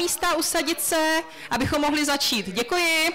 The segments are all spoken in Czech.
místa, usadit se, abychom mohli začít. Děkuji.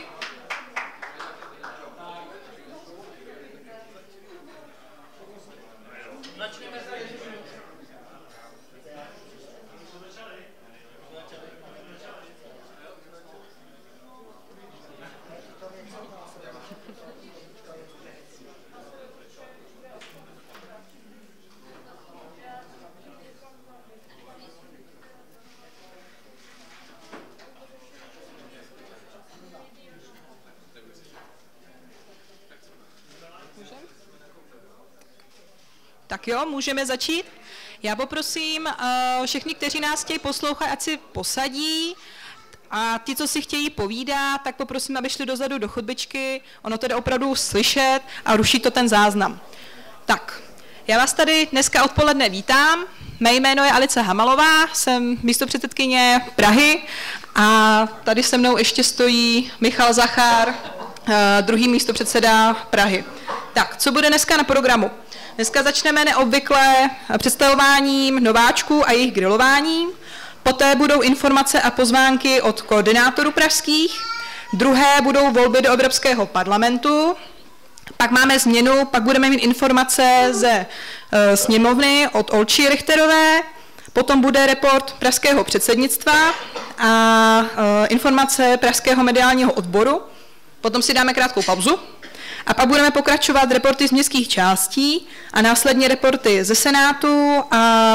Tak jo, můžeme začít. Já poprosím všechny, kteří nás chtějí poslouchat, ať si posadí, a ty, co si chtějí povídat, tak poprosím, aby šli dozadu do chodbičky. Ono to jde opravdu slyšet a ruší to ten záznam. Tak, já vás tady dneska odpoledne vítám. Mé jméno je Alice Hamalová, jsem místopředsedkyně Prahy a tady se mnou ještě stojí Michal Zachár, druhý místopředseda Prahy. Tak, co bude dneska na programu? Dneska začneme neobvykle představováním nováčků a jejich grilováním. Poté budou informace a pozvánky od koordinátorů pražských. Druhé budou volby do Evropského parlamentu. Pak máme změnu, pak budeme mít informace ze sněmovny od Olči Richterové. Potom bude report pražského předsednictva a informace pražského mediálního odboru. Potom si dáme krátkou pauzu. A pak budeme pokračovat reporty z městských částí a následně reporty ze Senátu a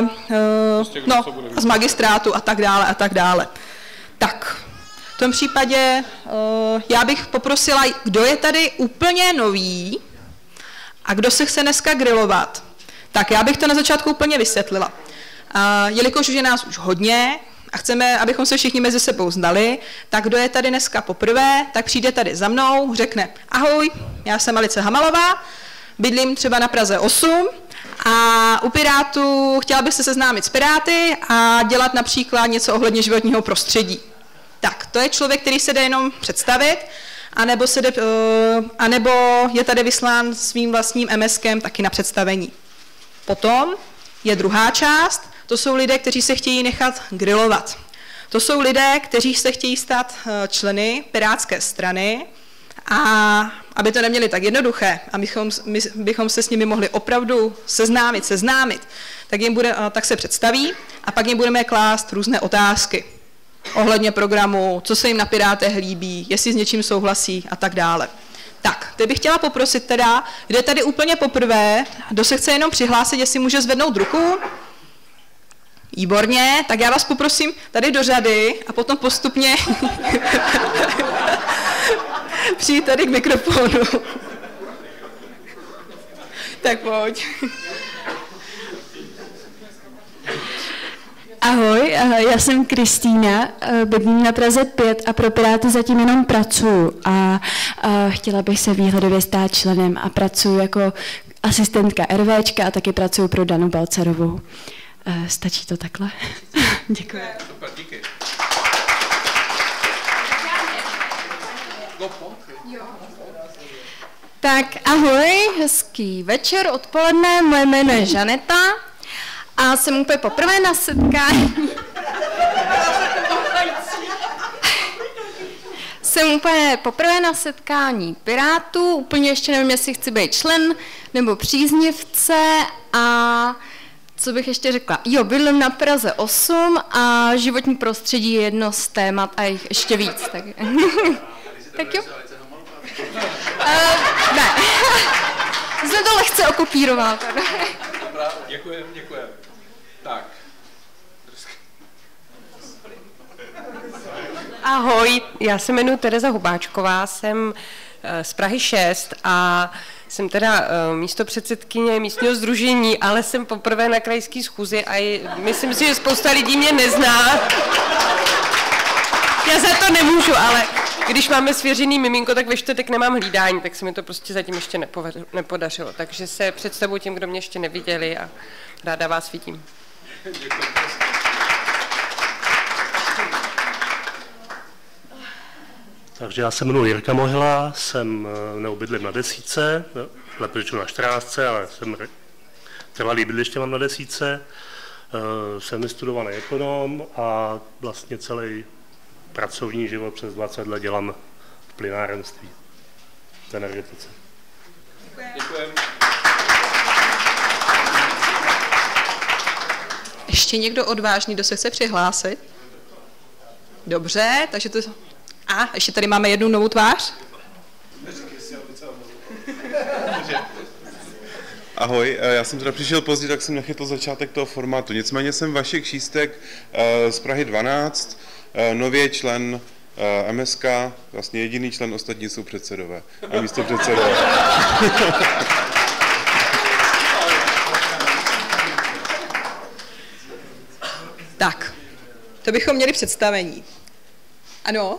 z magistrátu a tak dále a tak dále. Tak, v tom případě já bych poprosila, kdo je tady úplně nový a kdo se chce dneska grilovat. Tak já bych to na začátku úplně vysvětlila. Jelikož už je nás už hodně a chceme, abychom se všichni mezi sebou znali, tak kdo je tady dneska poprvé, tak přijde tady za mnou, řekne ahoj, já jsem Alice Hamalová, bydlím třeba na Praze 8 a u Pirátů chtěla bych se seznámit s Piráty a dělat například něco ohledně životního prostředí. Tak, to je člověk, který se jde jenom představit, anebo je tady vyslán svým vlastním MSkem taky na představení. Potom je druhá část, to jsou lidé, kteří se chtějí nechat grilovat. To jsou lidé, kteří se chtějí stát členy Pirátské strany a aby to neměli tak jednoduché, abychom se s nimi mohli opravdu seznámit, tak se představí a pak jim budeme klást různé otázky ohledně programu, co se jim na Pirátech líbí, jestli s něčím souhlasí a tak dále. Tak, teď bych chtěla poprosit teda, kde je tady úplně poprvé, kdo se chce jenom přihlásit, jestli může zvednout ruku. Výborně, tak já vás poprosím tady do řady a potom postupně přijít tady k mikrofonu. Tak pojď. Ahoj, já jsem Kristýna, bydlím na Praze 5 a pro Piráty zatím jenom pracuju a chtěla bych se výhledově stát členem a pracuji jako asistentka RVčka a taky pracuji pro Danu Balcarovou. Stačí to takhle? Děkuji. Super, díky. Tak ahoj, hezký večer, odpoledne, moje jméno je Žaneta a jsem úplně poprvé na setkání. Jsem úplně poprvé na setkání Pirátů, úplně ještě nevím, jestli chci být člen nebo příznivce a co bych ještě řekla? Jo, bydlím na Praze 8 a životní prostředí je jedno z témat a jich ještě víc. Tak, tak jo. Ne. Jsem to lehce okopíroval. Dobrá, děkujeme. Tak. Ahoj, já se jmenuji Tereza Hubáčková, jsem z Prahy 6 a jsem teda místopředsedkyně místního sdružení, ale jsem poprvé na krajské schůzi a myslím si, že spousta lidí mě nezná. Já za to nemůžu, ale když máme svěřený miminko, tak ve čtvrtek nemám hlídání, tak se mi to prostě zatím ještě nepodařilo. Takže se představuji těm, kdo mě ještě neviděli a ráda vás vidím. Takže já se jmenuji Jirka Mohyla, bydlím na Desítce, lépe řečeno na 14, ale jsem trvalý bydliště mám na Desítce. Jsem vystudovaný ekonom a vlastně celý pracovní život přes 20 let dělám v plynárenství, v energetice. Děkujeme. Ještě někdo odvážný, kdo se chce přihlásit? Dobře, takže to... A, ještě tady máme jednu novou tvář. Ahoj, já jsem teda přišel pozdě, tak jsem nechytl začátek toho formátu. Nicméně jsem Vašek Šístek z Prahy 12, nově člen MSK, vlastně jediný člen, ostatní jsou předsedové a místopředsedové. Tak, to bychom měli představení. Ano?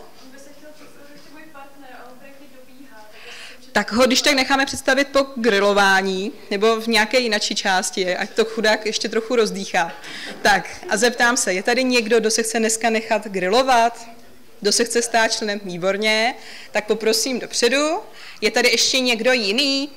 Tak ho když tak necháme představit po grilování nebo v nějaké jinačí části, ať to chudák ještě trochu rozdýchá. Tak a zeptám se, je tady někdo, kdo se chce dneska nechat grilovat? Kdo se chce stát členem? Výborně. Tak poprosím dopředu. Je tady ještě někdo jiný?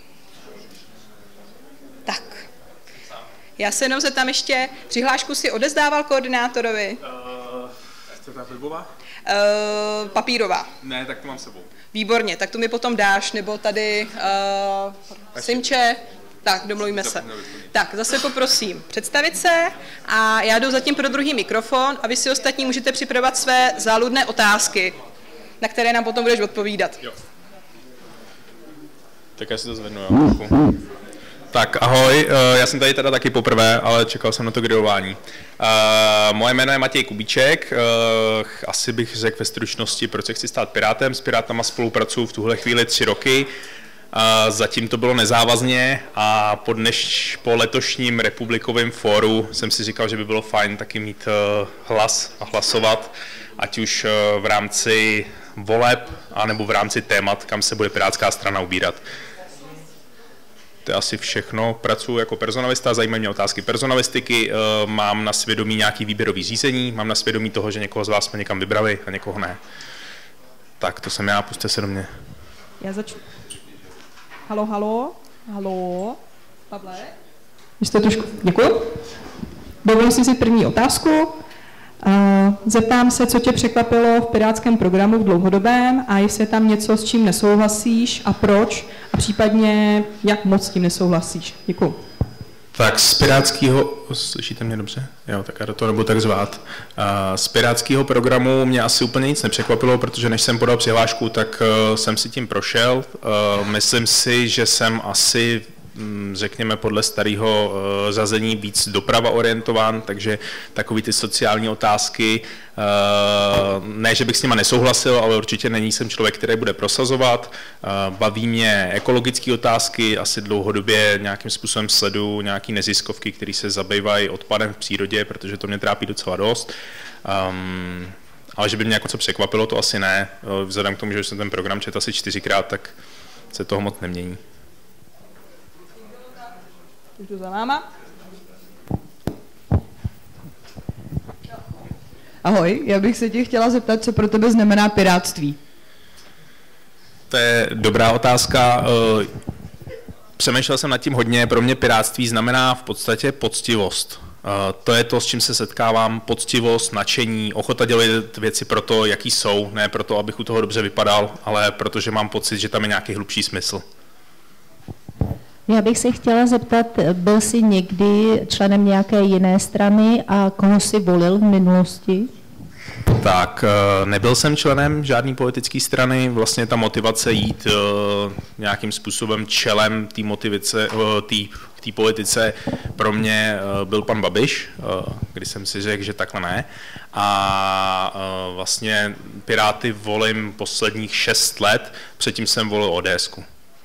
Tak. Já se jenom zeptám ještě, přihlášku si odezdával koordinátorovi? Chcete webová? Papírová. Ne, tak to mám s sebou. Výborně, tak tu mi potom dáš, nebo tady Simče. Tak, domluvíme se. Tak, zase poprosím představit se a já jdu zatím pro druhý mikrofon a vy si ostatní můžete připravovat své záludné otázky, na které nám potom budeš odpovídat. Jo. Tak já si to zvednu, jo. Tak ahoj, já jsem tady teda taky poprvé, ale čekal jsem na to grilování. Moje jméno je Matěj Kubíček, asi bych řekl ve stručnosti, proč se chci stát Pirátem. S Pirátama spolupracuji v tuhle chvíli 3 roky. Zatím to bylo nezávazně a po letošním republikovém fóru jsem si říkal, že by bylo fajn taky mít hlas a hlasovat, ať už v rámci voleb, anebo v rámci témat, kam se bude Pirátská strana ubírat. To je asi všechno. Pracuji jako personalista, zajímají mě otázky personalistiky, mám na svědomí nějaký výběrový řízení, mám na svědomí toho, že někoho z vás jsme někam vybrali a někoho ne. Tak to jsem já, pusťte se do mě. Já začnu. Halo. Pavle? Jste trošku... Děkuji. Dovolím si první otázku. Zeptám se, co tě překvapilo v pirátském programu v dlouhodobém a jestli je tam něco, s čím nesouhlasíš a proč a případně jak moc s tím nesouhlasíš. Děkuji. Tak z pirátského, slyšíte mě dobře? Jo, tak já do toho nebudu tak zvát. Z pirátského programu mě asi úplně nic nepřekvapilo, protože než jsem podal přihlášku, tak jsem si tím prošel. Myslím si, že jsem asi, řekněme, podle starého řazení víc doprava orientován, takže takový ty sociální otázky, ne, že bych s nima nesouhlasil, ale určitě jsem člověk, který bude prosazovat. Baví mě ekologické otázky, asi dlouhodobě nějakým způsobem sleduju nějaké neziskovky, které se zabývají odpadem v přírodě, protože to mě trápí docela dost. Ale že by mě jako co překvapilo, to asi ne. Vzhledem k tomu, že jsem ten program četl asi 4krát, tak se toho moc nemění. Jdu za váma. Ahoj, já bych se tě chtěla zeptat, co pro tebe znamená pirátství. To je dobrá otázka. Přemýšlel jsem nad tím hodně. Pro mě pirátství znamená v podstatě poctivost. To je to, s čím se setkávám, poctivost, nadšení, ochota dělat věci pro to, jaký jsou, ne proto, abych u toho dobře vypadal, ale protože mám pocit, že tam je nějaký hlubší smysl. Já bych se chtěla zeptat, byl jsi někdy členem nějaké jiné strany a koho jsi volil v minulosti? Tak, nebyl jsem členem žádné politické strany, vlastně ta motivace jít nějakým způsobem čelem té politice pro mě byl pan Babiš, kdy jsem si řekl, že takhle ne. A vlastně Piráty volím posledních 6 let, předtím jsem volil ODSku.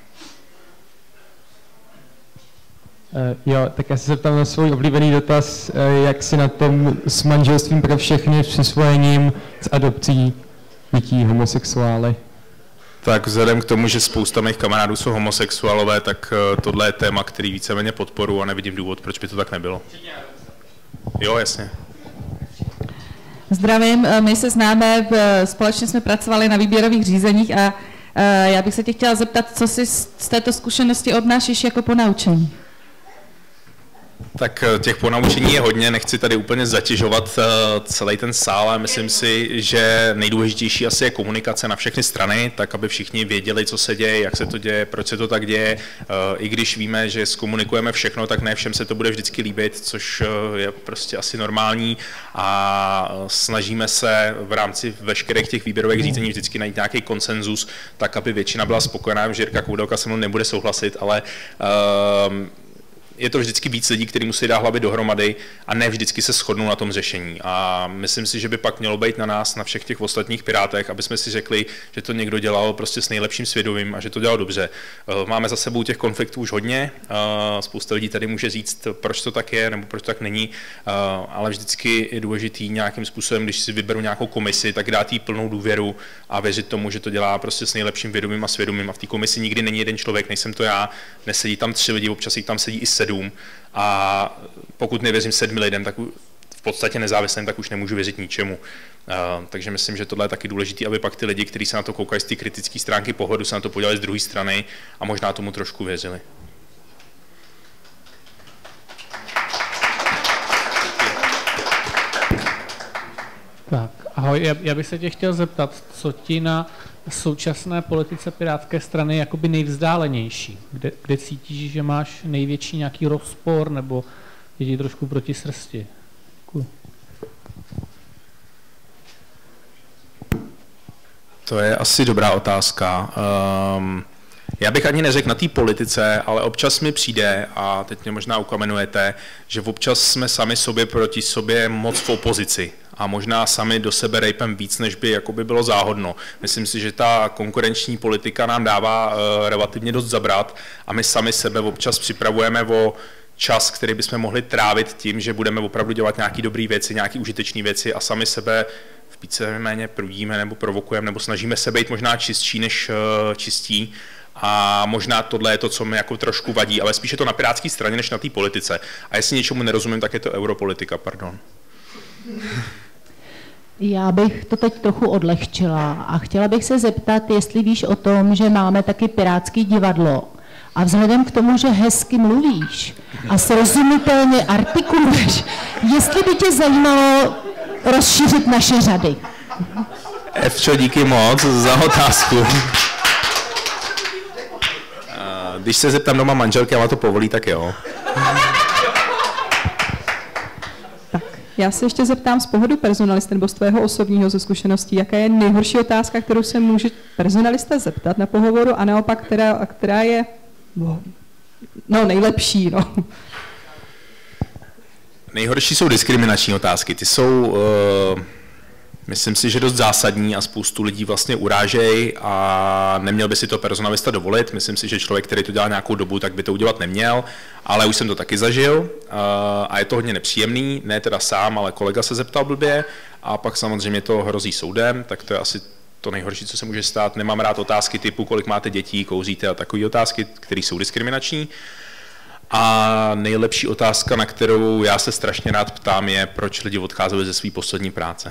Jo, tak já se zeptám na svůj oblíbený dotaz, jak si na tom s manželstvím pro všechny, s přisvojením, s adopcí dětí homosexuály. Tak vzhledem k tomu, že spousta mých kamarádů jsou homosexuálové, tak tohle je téma, který víceméně podporu a nevidím důvod, proč by to tak nebylo. Jo, jasně. Zdravím, my se známe, společně jsme pracovali na výběrových řízeních a já bych se tě chtěla zeptat, co si z této zkušenosti odnášíš jako ponaučení? Tak těch ponaučení je hodně, nechci tady úplně zatěžovat celý ten sál, ale myslím si, že nejdůležitější asi je komunikace na všechny strany, tak aby všichni věděli, co se děje, jak se to děje, proč se to tak děje. I když víme, že zkomunikujeme všechno, tak ne všem se to bude vždycky líbit, což je prostě asi normální a snažíme se v rámci veškerých těch výběrových řízení vždycky najít nějaký konsenzus, tak aby většina byla spokojená, že Jirka Koudelka se mnou nebude souhlasit, ale je to vždycky víc lidí, kteří musí dát hlavy dohromady a ne vždycky se shodnou na tom řešení. A myslím si, že by pak mělo být na nás, na všech těch ostatních pirátech, aby jsme si řekli, že to někdo dělal prostě s nejlepším svědomím a že to dělal dobře. Máme za sebou těch konfliktů už hodně, spousta lidí tady může říct, proč to tak je nebo proč to tak není, ale vždycky je důležitý nějakým způsobem, když si vyberu nějakou komisi, tak dát jí plnou důvěru a věřit tomu, že to dělá prostě s nejlepším vědomím a svědomím. A v té komisi nikdy není jeden člověk, nejsem to já, nesedí tam 3 lidi, občas jich tam sedí i 7. A pokud nevěřím 7 lidem, tak v podstatě nezávislým, tak už nemůžu věřit ničemu. Takže myslím, že tohle je taky důležité, aby pak ty lidi, kteří se na to koukají z té kritické stránky pohledu, se na to podívali z druhé strany a možná tomu trošku věřili. Tak, ahoj, já bych se tě chtěl zeptat, co ti na současné politice Pirátské strany jakoby nejvzdálenější? Kde cítíš, že máš největší nějaký rozpor nebo je ti trošku proti srsti? Děkuji. To je asi dobrá otázka. Já bych ani neřekl na té politice, ale občas mi přijde, a teď mě možná ukamenujete, že občas jsme sami sobě proti sobě moc v opozici a možná sami do sebe rejpem víc, než by jakoby bylo záhodno. Myslím si, že ta konkurenční politika nám dává relativně dost zabrat a my sami sebe občas připravujeme o čas, který bychom mohli trávit tím, že budeme opravdu dělat nějaké dobré věci, nějaké užitečné věci a sami sebe víceméně prudíme nebo provokujeme nebo snažíme se být možná čistší než čistí. A možná tohle je to, co mi jako trošku vadí, ale spíše to na pirátské straně, než na té politice. A jestli něčemu nerozumím, tak je to europolitika, pardon. Já bych to teď trochu odlehčila a chtěla bych se zeptat, jestli víš o tom, že máme taky pirátský divadlo. A vzhledem k tomu, že hezky mluvíš a srozumitelně artikuluješ, jestli by tě zajímalo rozšířit naše řady. Evčo, díky moc za otázku. Když se zeptám doma manželky a má to povolí, tak jo. Tak, já se ještě zeptám z pohledu personalisty nebo z tvého osobního ze zkušeností, jaká je nejhorší otázka, kterou se může personalista zeptat na pohovoru a naopak, která je nejlepší. No. Nejhorší jsou diskriminační otázky. Ty jsou, myslím si, že dost zásadní a spoustu lidí vlastně urážejí a neměl by si to personalista dovolit. Myslím si, že člověk, který to dělá nějakou dobu, tak by to udělat neměl, ale už jsem to taky zažil a je to hodně nepříjemný, ne teda sám, ale kolega se zeptal blbě a pak samozřejmě to hrozí soudem, tak to je asi to nejhorší, co se může stát. Nemám rád otázky typu, kolik máte dětí, kouříte a takové otázky, které jsou diskriminační. A nejlepší otázka, na kterou já se strašně rád ptám, je, proč lidi odcházeli ze své poslední práce.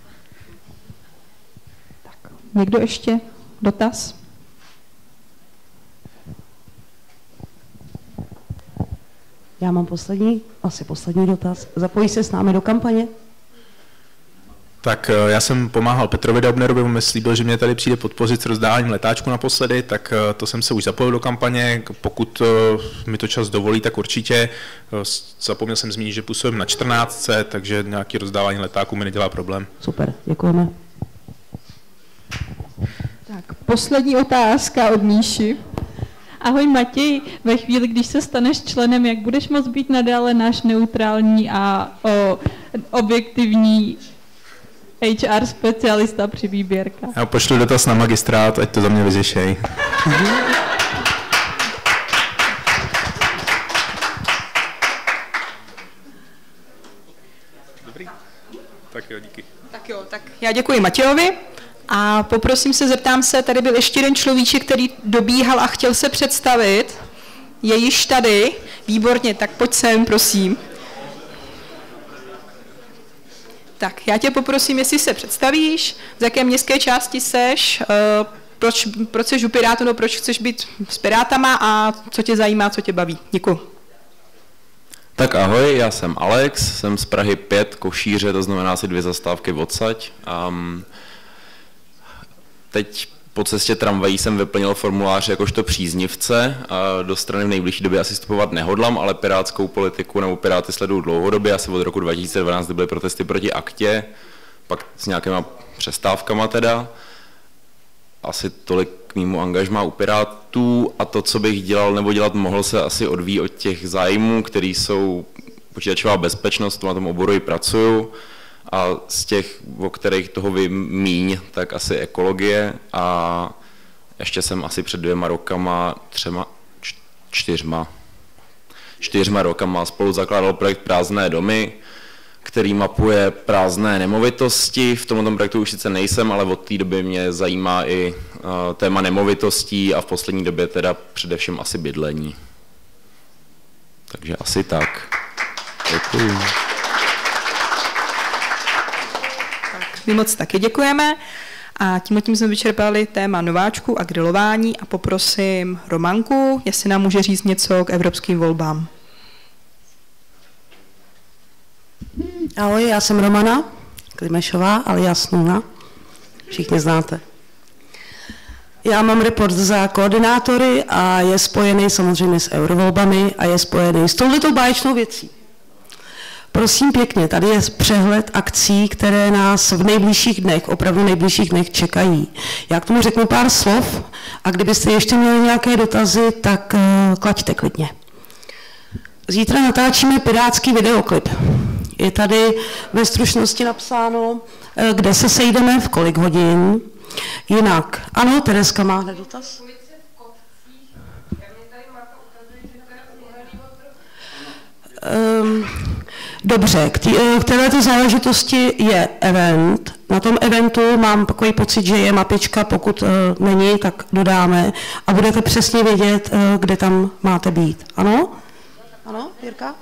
Někdo ještě? Dotaz? Já mám asi poslední dotaz. Zapojí se s námi do kampaně? Tak já jsem pomáhal Petrovi Daubnerovi, on mi slíbil, že mě tady přijde podpořit s rozdáváním letáčku naposledy, tak to jsem se už zapojil do kampaně, pokud mi to čas dovolí, tak určitě. Zapomněl jsem zmínit, že působím na 14, takže nějaké rozdávání letáků mi nedělá problém. Super, děkujeme. Tak, poslední otázka od Míši. Ahoj Matěj, ve chvíli, když se staneš členem, jak budeš moct být nadále náš neutrální a objektivní HR specialista při výběrkách? Já pošlu dotaz na magistrát, ať to za mě vyřešej. Dobrý. Tak jo, díky. Tak jo, tak já děkuji Matějovi a poprosím se, zeptám se, tady byl ještě jeden človíček, který dobíhal a chtěl se představit. Je již tady, výborně, tak pojď sem, prosím. Tak, já tě poprosím, jestli se představíš, z jaké městské části seš, proč seš u Pirátu, no proč chceš být s Pirátama a co tě zajímá, co tě baví. Děkuji. Tak ahoj, já jsem Alex, jsem z Prahy 5, Košíře, to znamená asi 2 zastávky odsaď. Teď po cestě tramvají jsem vyplnil formulář jakožto příznivce a do strany v nejbližší době asi vstupovat nehodlám, ale pirátskou politiku nebo Piráty sleduju dlouhodobě, asi od roku 2012, kdy byly protesty proti aktě, pak s nějakýma přestávkama teda. Asi tolik k mému angažmá u Pirátů a to, co bych dělal nebo dělat mohl, se asi odvíjí od těch zájmů, které jsou počítačová bezpečnost, na tom oboru i pracuju, a z těch, o kterých toho vím míň, tak asi ekologie a ještě jsem asi před 2 rokama, 4 rokama spolu zakládal projekt Prázdné domy, který mapuje prázdné nemovitosti. V tomto projektu už sice nejsem, ale od té doby mě zajímá i téma nemovitostí a v poslední době teda především asi bydlení. Takže asi tak. Děkuji. My moc taky děkujeme a tím jsme vyčerpali téma nováčku a grilování a poprosím Romanku, jestli nám může říct něco k evropským volbám. Ahoj, já jsem Romana Klimešová, alias Nuna. Všichni znáte. Já mám report za koordinátory a je spojený samozřejmě s eurovolbami a je spojený s touhletou báječnou věcí. Prosím pěkně, tady je přehled akcí, které nás v nejbližších dnech, opravdu nejbližších dnech čekají. Já k tomu řeknu pár slov a kdybyste ještě měli nějaké dotazy, tak klaďte klidně. Zítra natáčíme pirátský videoklip. Je tady ve stručnosti napsáno, kde se sejdeme, v kolik hodin. Jinak, ano, Tereska má hned dotaz. Dobře, k této záležitosti je event. Na tom eventu mám takový pocit, že je mapička, pokud není, tak dodáme a budete přesně vědět, kde tam máte být. Ano? Ano, Jirka?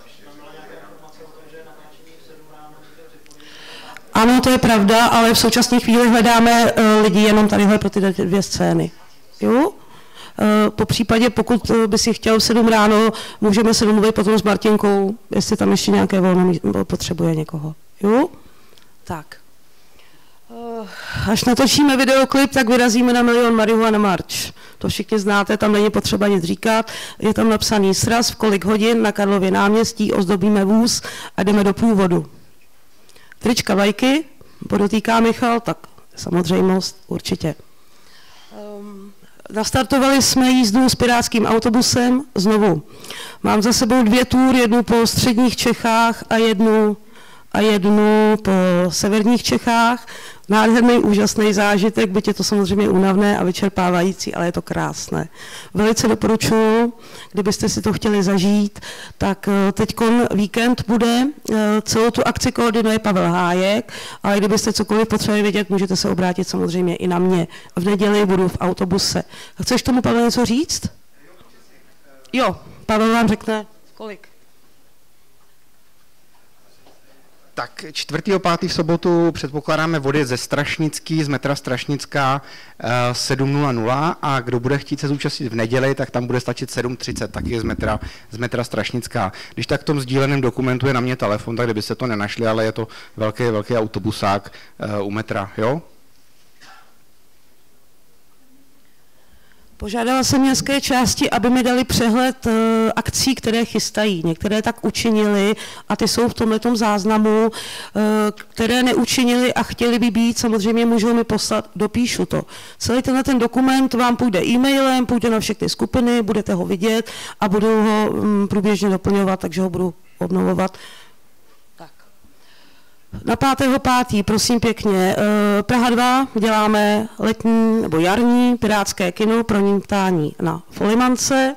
Ano, to je pravda, ale v současné chvíli hledáme lidi jenom tadyhle pro ty 2 scény. Jo? Po případě, pokud by si chtěl v 7 ráno, můžeme se domluvit potom s Martinkou, jestli tam ještě nějaké volno potřebuje někoho. Jo? Tak. Až natočíme videoklip, tak vyrazíme na 1 000 000 marihuana march. To všichni znáte, tam není potřeba nic říkat. Je tam napsaný sraz, v kolik hodin na Karlově náměstí, ozdobíme vůz a jdeme do průvodu. Trička, vlajky, podotýká Michal, tak samozřejmost určitě. Nastartovali jsme jízdu s pirátským autobusem znovu. Mám za sebou 2 tury, jednu po středních Čechách a jednu po severních Čechách. Nádherný, úžasný zážitek, byť je to samozřejmě únavné a vyčerpávající, ale je to krásné. Velice doporučuji, kdybyste si to chtěli zažít, tak teďkon víkend bude, celou tu akci koordinuje Pavel Hájek, ale kdybyste cokoliv potřebovali vědět, můžete se obrátit samozřejmě i na mě. V neděli budu v autobuse. Chceš tomu, Pavel, něco říct? Jo, Pavel vám řekne, kolik. Tak 4.5. v sobotu předpokládáme vody ze Strašnický, z metra Strašnická 7.00 a kdo bude chtít se zúčastnit v neděli, tak tam bude stačit 7.30, taky z metra Strašnická. Když tak v tom sdíleném dokumentu je na mě telefon, tak kdybyste to nenašli, ale je to velký autobusák u metra, jo? Požádala jsem městské části, aby mi dali přehled akcí, které chystají. Některé tak učinili a ty jsou v tomhletom záznamu, které neučinili a chtěli by být, samozřejmě můžou mi poslat, dopíšu to. Celý ten dokument vám půjde e-mailem, půjde na všechny skupiny, budete ho vidět a budu ho průběžně doplňovat, takže ho budu obnovovat. Na 5.5. prosím pěkně, Praha 2 děláme letní nebo jarní pirátské kino pronímtání na Folimance.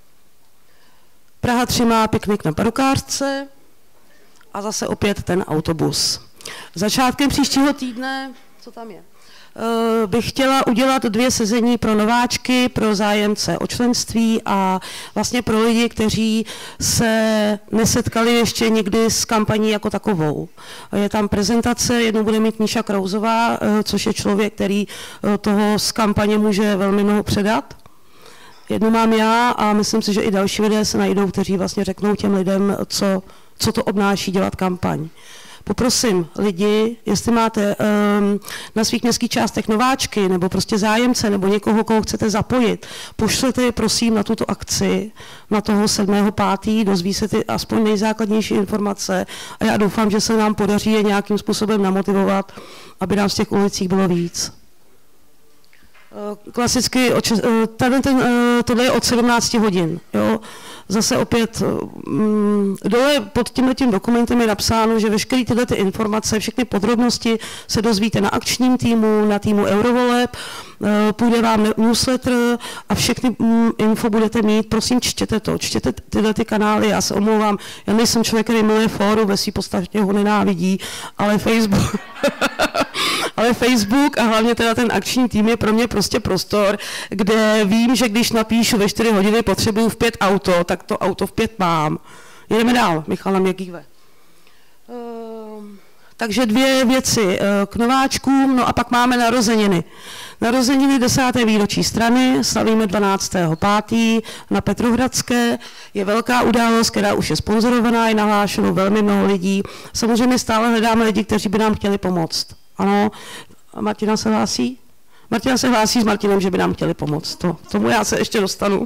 Praha 3 má piknik na Parukářce a zase opět ten autobus. Začátkem příštího týdne, co tam je? Bych chtěla udělat 2 sezení pro nováčky, pro zájemce o členství a vlastně pro lidi, kteří se nesetkali ještě nikdy s kampaní jako takovou. Je tam prezentace, jednou bude mít Míša Krauzová, což je člověk, který toho z kampaně může velmi mnoho předat. Jednu mám já a myslím si, že i další lidé se najdou, kteří vlastně řeknou těm lidem, co to obnáší dělat kampaň. Poprosím lidi, jestli máte na svých městských částech nováčky nebo prostě zájemce nebo někoho, koho chcete zapojit, pošlete je prosím na tuto akci, na toho 7.5., dozví se ty aspoň nejzákladnější informace a já doufám, že se nám podaří je nějakým způsobem namotivovat, aby nám z těch ulicích bylo víc. Klasicky, tohle je od 17 hodin. Jo. Zase opět dole pod tímhletím dokumentem je napsáno, že veškeré tyhle ty informace, všechny podrobnosti se dozvíte na akčním týmu, na týmu Eurovoleb, půjde vám newsletter a všechny info budete mít. Prosím, čtěte to, čtěte tyhle ty kanály, já se omlouvám, já nejsem člověk, který miluje fórum, ve svý podstatě ho nenávidí, ale Facebook a hlavně teda ten akční tým je pro mě prostě prostor, kde vím, že když napíšu ve 4 hodiny potřebuju v 5 auto, tak to auto v 5 mám. Jedeme dál, Michal na mě kýve. Takže 2 věci k nováčkům, no a pak máme narozeniny. Narozeniny 10. výročí strany, slavíme 12.5. na Petrohradské. Je velká událost, která už je sponzorovaná, je nahlášeno velmi mnoho lidí. Samozřejmě stále hledáme lidi, kteří by nám chtěli pomoct. Ano, Martina se hlásí? Martina se hlásí s Martinem, že by nám chtěli pomoct. Tomu já se ještě dostanu.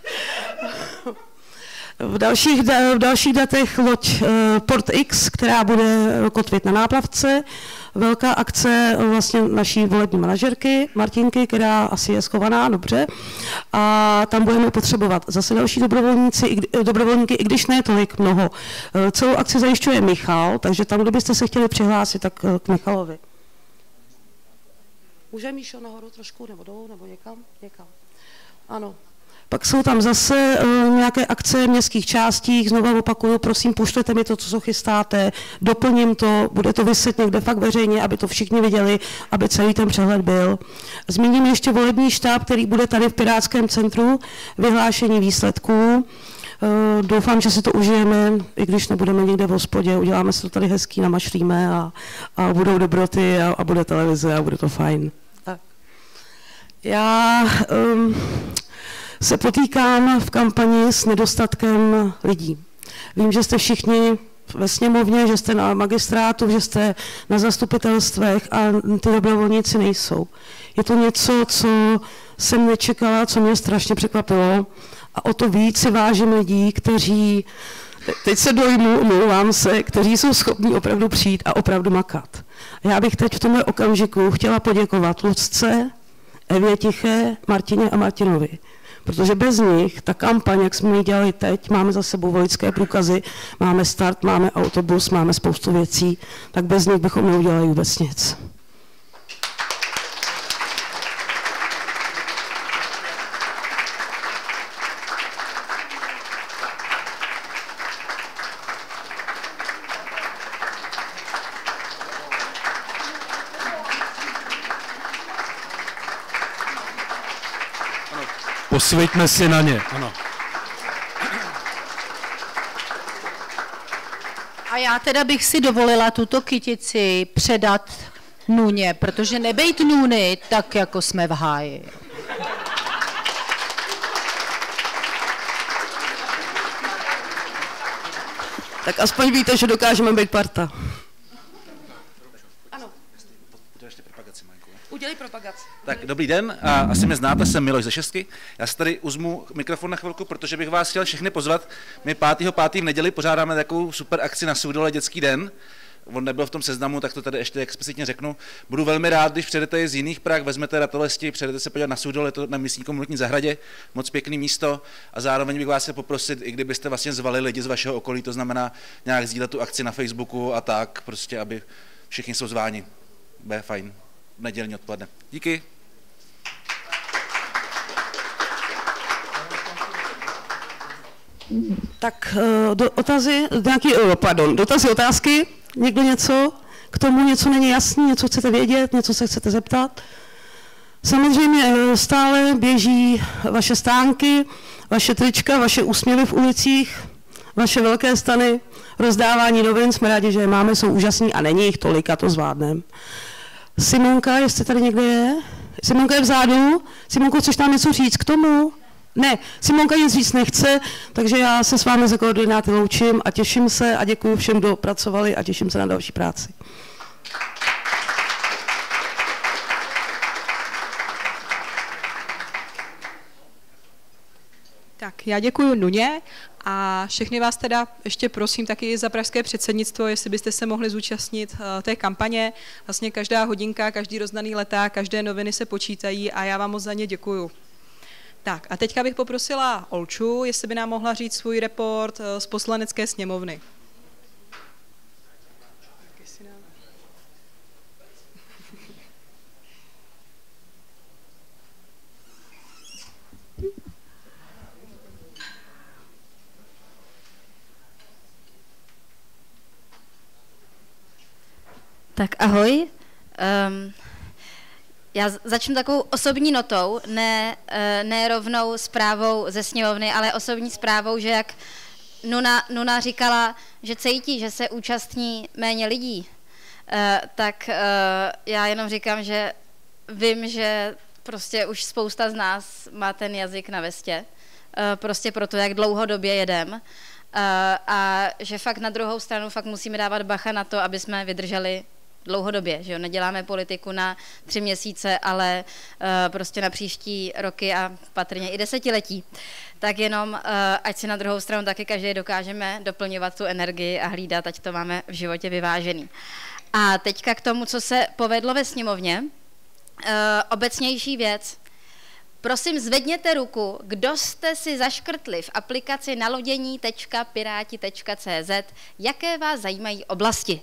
V dalších datech loď Port X, která bude kotvit na náplavce. Velká akce vlastně naší volební manažerky Martinky, která asi je schovaná, dobře. A tam budeme potřebovat zase další dobrovolníky, i když ne tolik mnoho. Celou akci zajišťuje Michal, takže tam, kdo byste se chtěli přihlásit, tak k Michalovi. Může Míšo nahoru trošku, nebo dolů, nebo někam? Někam. Ano. Pak jsou tam zase nějaké akce v městských částích, znovu opakuju, prosím, pošlete mi to, co chystáte, doplním to, bude to viset někde fakt veřejně, aby to všichni viděli, aby celý ten přehled byl. Zmíním ještě volební štáb, který bude tady v Pirátském centru, vyhlášení výsledků. Doufám, že si to užijeme, i když nebudeme někde v hospodě, uděláme si to tady hezký, namašlíme a budou dobroty a bude televize a bude to fajn. Tak. Já se potýkám v kampani s nedostatkem lidí. Vím, že jste všichni ve sněmovně, že jste na magistrátu, že jste na zastupitelstvech a ty dobrovolníci nejsou. Je to něco, co jsem nečekala, co mě strašně překvapilo a o to víc si vážím lidí, kteří, teď se dojmu, omlouvám se, kteří jsou schopní opravdu přijít a opravdu makat. A já bych teď v tomhle okamžiku chtěla poděkovat Lucce, Evě Tiché, Martině a Martinovi. Protože bez nich ta kampaň, jak jsme ji dělali teď, máme za sebou voličské průkazy, máme start, máme autobus, máme spoustu věcí, tak bez nich bychom neudělali vůbec nic. Posvěťme si na ně, ano. A já teda bych si dovolila tuto kytici předat Nuně, protože nebejt Nuny, tak jako jsme v háji. Tak aspoň víte, že dokážeme být parta. Udělej propagaci. Tak, dobrý den, a asi mě znáte, jsem Miloš ze Šestky. Já si tady uzmu mikrofon na chvilku, protože bych vás chtěl všechny pozvat. My 5.5. v neděli pořádáme takovou super akci na Soudole dětský den. On nebyl v tom seznamu, tak to tady ještě explicitně řeknu. Budu velmi rád, když přijedete z jiných Prah, vezmete ratolesti, přijedete se podívat na Soudol, je to na místní komunitní zahradě, moc pěkný místo a zároveň bych vás chtěl poprosit, i kdybyste vlastně zvali lidi z vašeho okolí, to znamená nějak sdílet tu akci na Facebooku a tak, prostě aby všichni jsou zváni. Bude fajn. Nedělní odpoledne. Díky. Tak dotazy, otázky? Někdo něco? K tomu něco není jasný, něco chcete vědět, něco se chcete zeptat? Samozřejmě stále běží vaše stánky, vaše trička, vaše úsměvy v ulicích, vaše velké stany, rozdávání novin, jsme rádi, že je máme, jsou úžasní a není jich tolik a to zvládneme. Simonka, jestli tady někde je? Simonka je vzadu. Simonko, chceš nám něco říct k tomu? Ne, Simonka nic říct nechce, takže já se s vámi za koordináty loučím a těším se a děkuji všem, kdo pracovali a těším se na další práci. Tak, já děkuji Nuně a všechny vás teda ještě prosím taky za pražské předsednictvo, jestli byste se mohli zúčastnit té kampaně. Vlastně každá hodinka, každý rozdaný leták, každé noviny se počítají a já vám moc za ně děkuju. Tak a teďka bych poprosila Olču, jestli by nám mohla říct svůj report z Poslanecké sněmovny. Tak ahoj. Já začnu takovou osobní notou, ne rovnou zprávou ze sněmovny, ale osobní zprávou, že jak Nuna říkala, že cítí, že se účastní méně lidí, tak já jenom říkám, že vím, že prostě už spousta z nás má ten jazyk na vestě, prostě proto, jak dlouhodobě jedem. A že fakt na druhou stranu fakt musíme dávat bacha na to, aby jsme vydrželi dlouhodobě, že jo, neděláme politiku na 3 měsíce, ale prostě na příští roky a patrně i desetiletí. Tak jenom, ať si na druhou stranu taky každý dokážeme doplňovat tu energii a hlídat, ať to máme v životě vyvážený. A teďka k tomu, co se povedlo ve sněmovně, obecnější věc. Prosím, zvedněte ruku, kdo jste si zaškrtli v aplikaci nalodění.piráti.cz, jaké vás zajímají oblasti.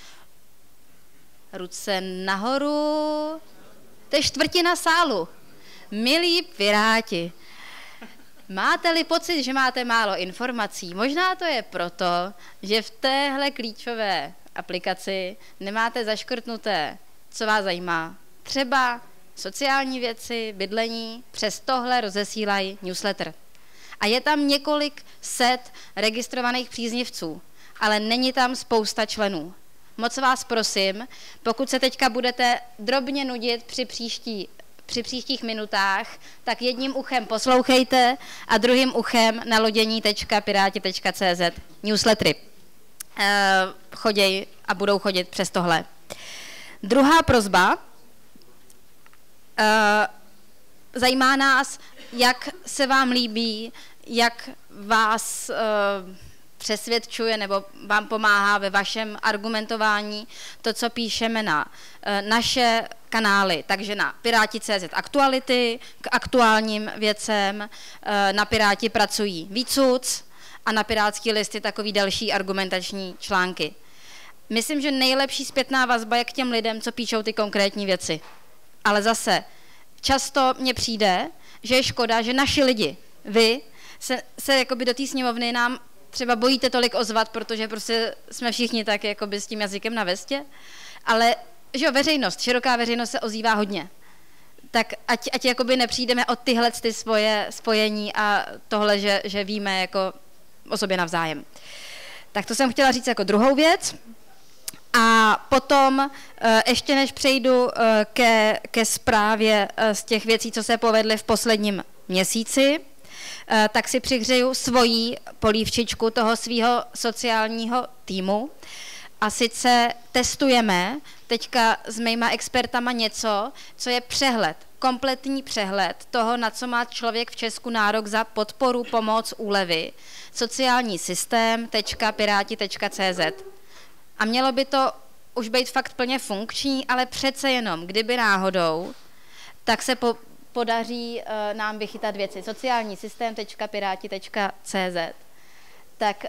Ruce nahoru. To je 1/4 sálu. Milí Piráti, máte-li pocit, že máte málo informací, možná to je proto, že v téhle klíčové aplikaci nemáte zaškrtnuté, co vás zajímá. Třeba sociální věci, bydlení, přes tohle rozesílají newsletter. A je tam několik set registrovaných příznivců, ale není tam spousta členů. Moc vás prosím, pokud se teďka budete drobně nudit při příštích minutách, tak jedním uchem poslouchejte a druhým uchem nalodění.piráti.cz newslettery choděj a budou chodit přes tohle. Druhá prosba. Zajímá nás, jak se vám líbí, jak vás přesvědčuje nebo vám pomáhá ve vašem argumentování to, co píšeme na naše kanály, takže na Piráti.cz aktuality, k aktuálním věcem, na Piráti pracují vícuc a na Pirátský listy takový další argumentační články. Myslím, že nejlepší zpětná vazba je k těm lidem, co píšou ty konkrétní věci. Ale zase, často mně přijde, že je škoda, že naši lidi, vy, se jakoby do té sněmovny nám třeba bojíte tolik ozvat, protože prostě jsme všichni tak jakoby s tím jazykem na vestě, ale že jo, veřejnost, široká veřejnost se ozývá hodně. Tak ať jakoby nepřijdeme od tyhle ty svoje spojení a tohle, že víme jako o sobě navzájem. Tak to jsem chtěla říct jako druhou věc. A potom, ještě než přejdu ke zprávě z těch věcí, co se povedly v posledním měsíci, tak si přihřeju svoji polívčičku toho svého sociálního týmu. A sice testujeme teďka s mýma expertama něco, co je přehled, kompletní přehled toho, na co má člověk v Česku nárok za podporu, pomoc, úlevy. Sociální systém.piráti.cz. A mělo by to už být fakt plně funkční, ale přece jenom, kdyby náhodou, tak se podaří nám vychytat věci. Sociální systém.piráti.cz. Tak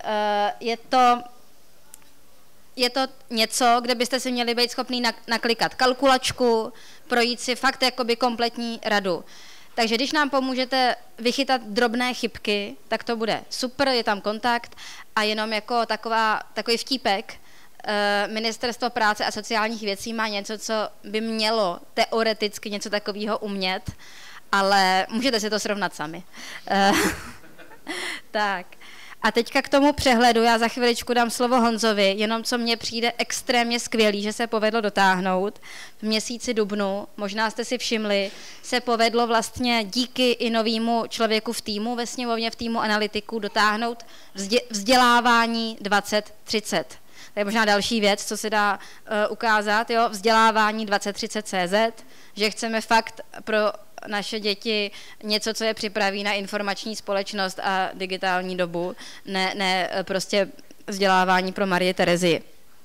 je to něco, kde byste si měli být schopný naklikat kalkulačku, projít si fakt jakoby kompletní radu. Takže když nám pomůžete vychytat drobné chybky, tak to bude super, je tam kontakt a jenom jako takový vtípek, Ministerstvo práce a sociálních věcí má něco, co by mělo teoreticky něco takového umět, ale můžete si to srovnat sami. Tak. A teďka k tomu přehledu, já za chviličku dám slovo Honzovi, jenom co mně přijde extrémně skvělý, že se povedlo dotáhnout. V měsíci dubnu, možná jste si všimli, se povedlo vlastně díky i novému člověku v týmu, ve sněmovně v týmu analytiků dotáhnout vzdělávání 2030. To je možná další věc, co se dá ukázat, jo? Vzdělávání 2030.cz, že chceme fakt pro naše děti něco, co je připraví na informační společnost a digitální dobu, ne prostě vzdělávání pro Marii Terezii.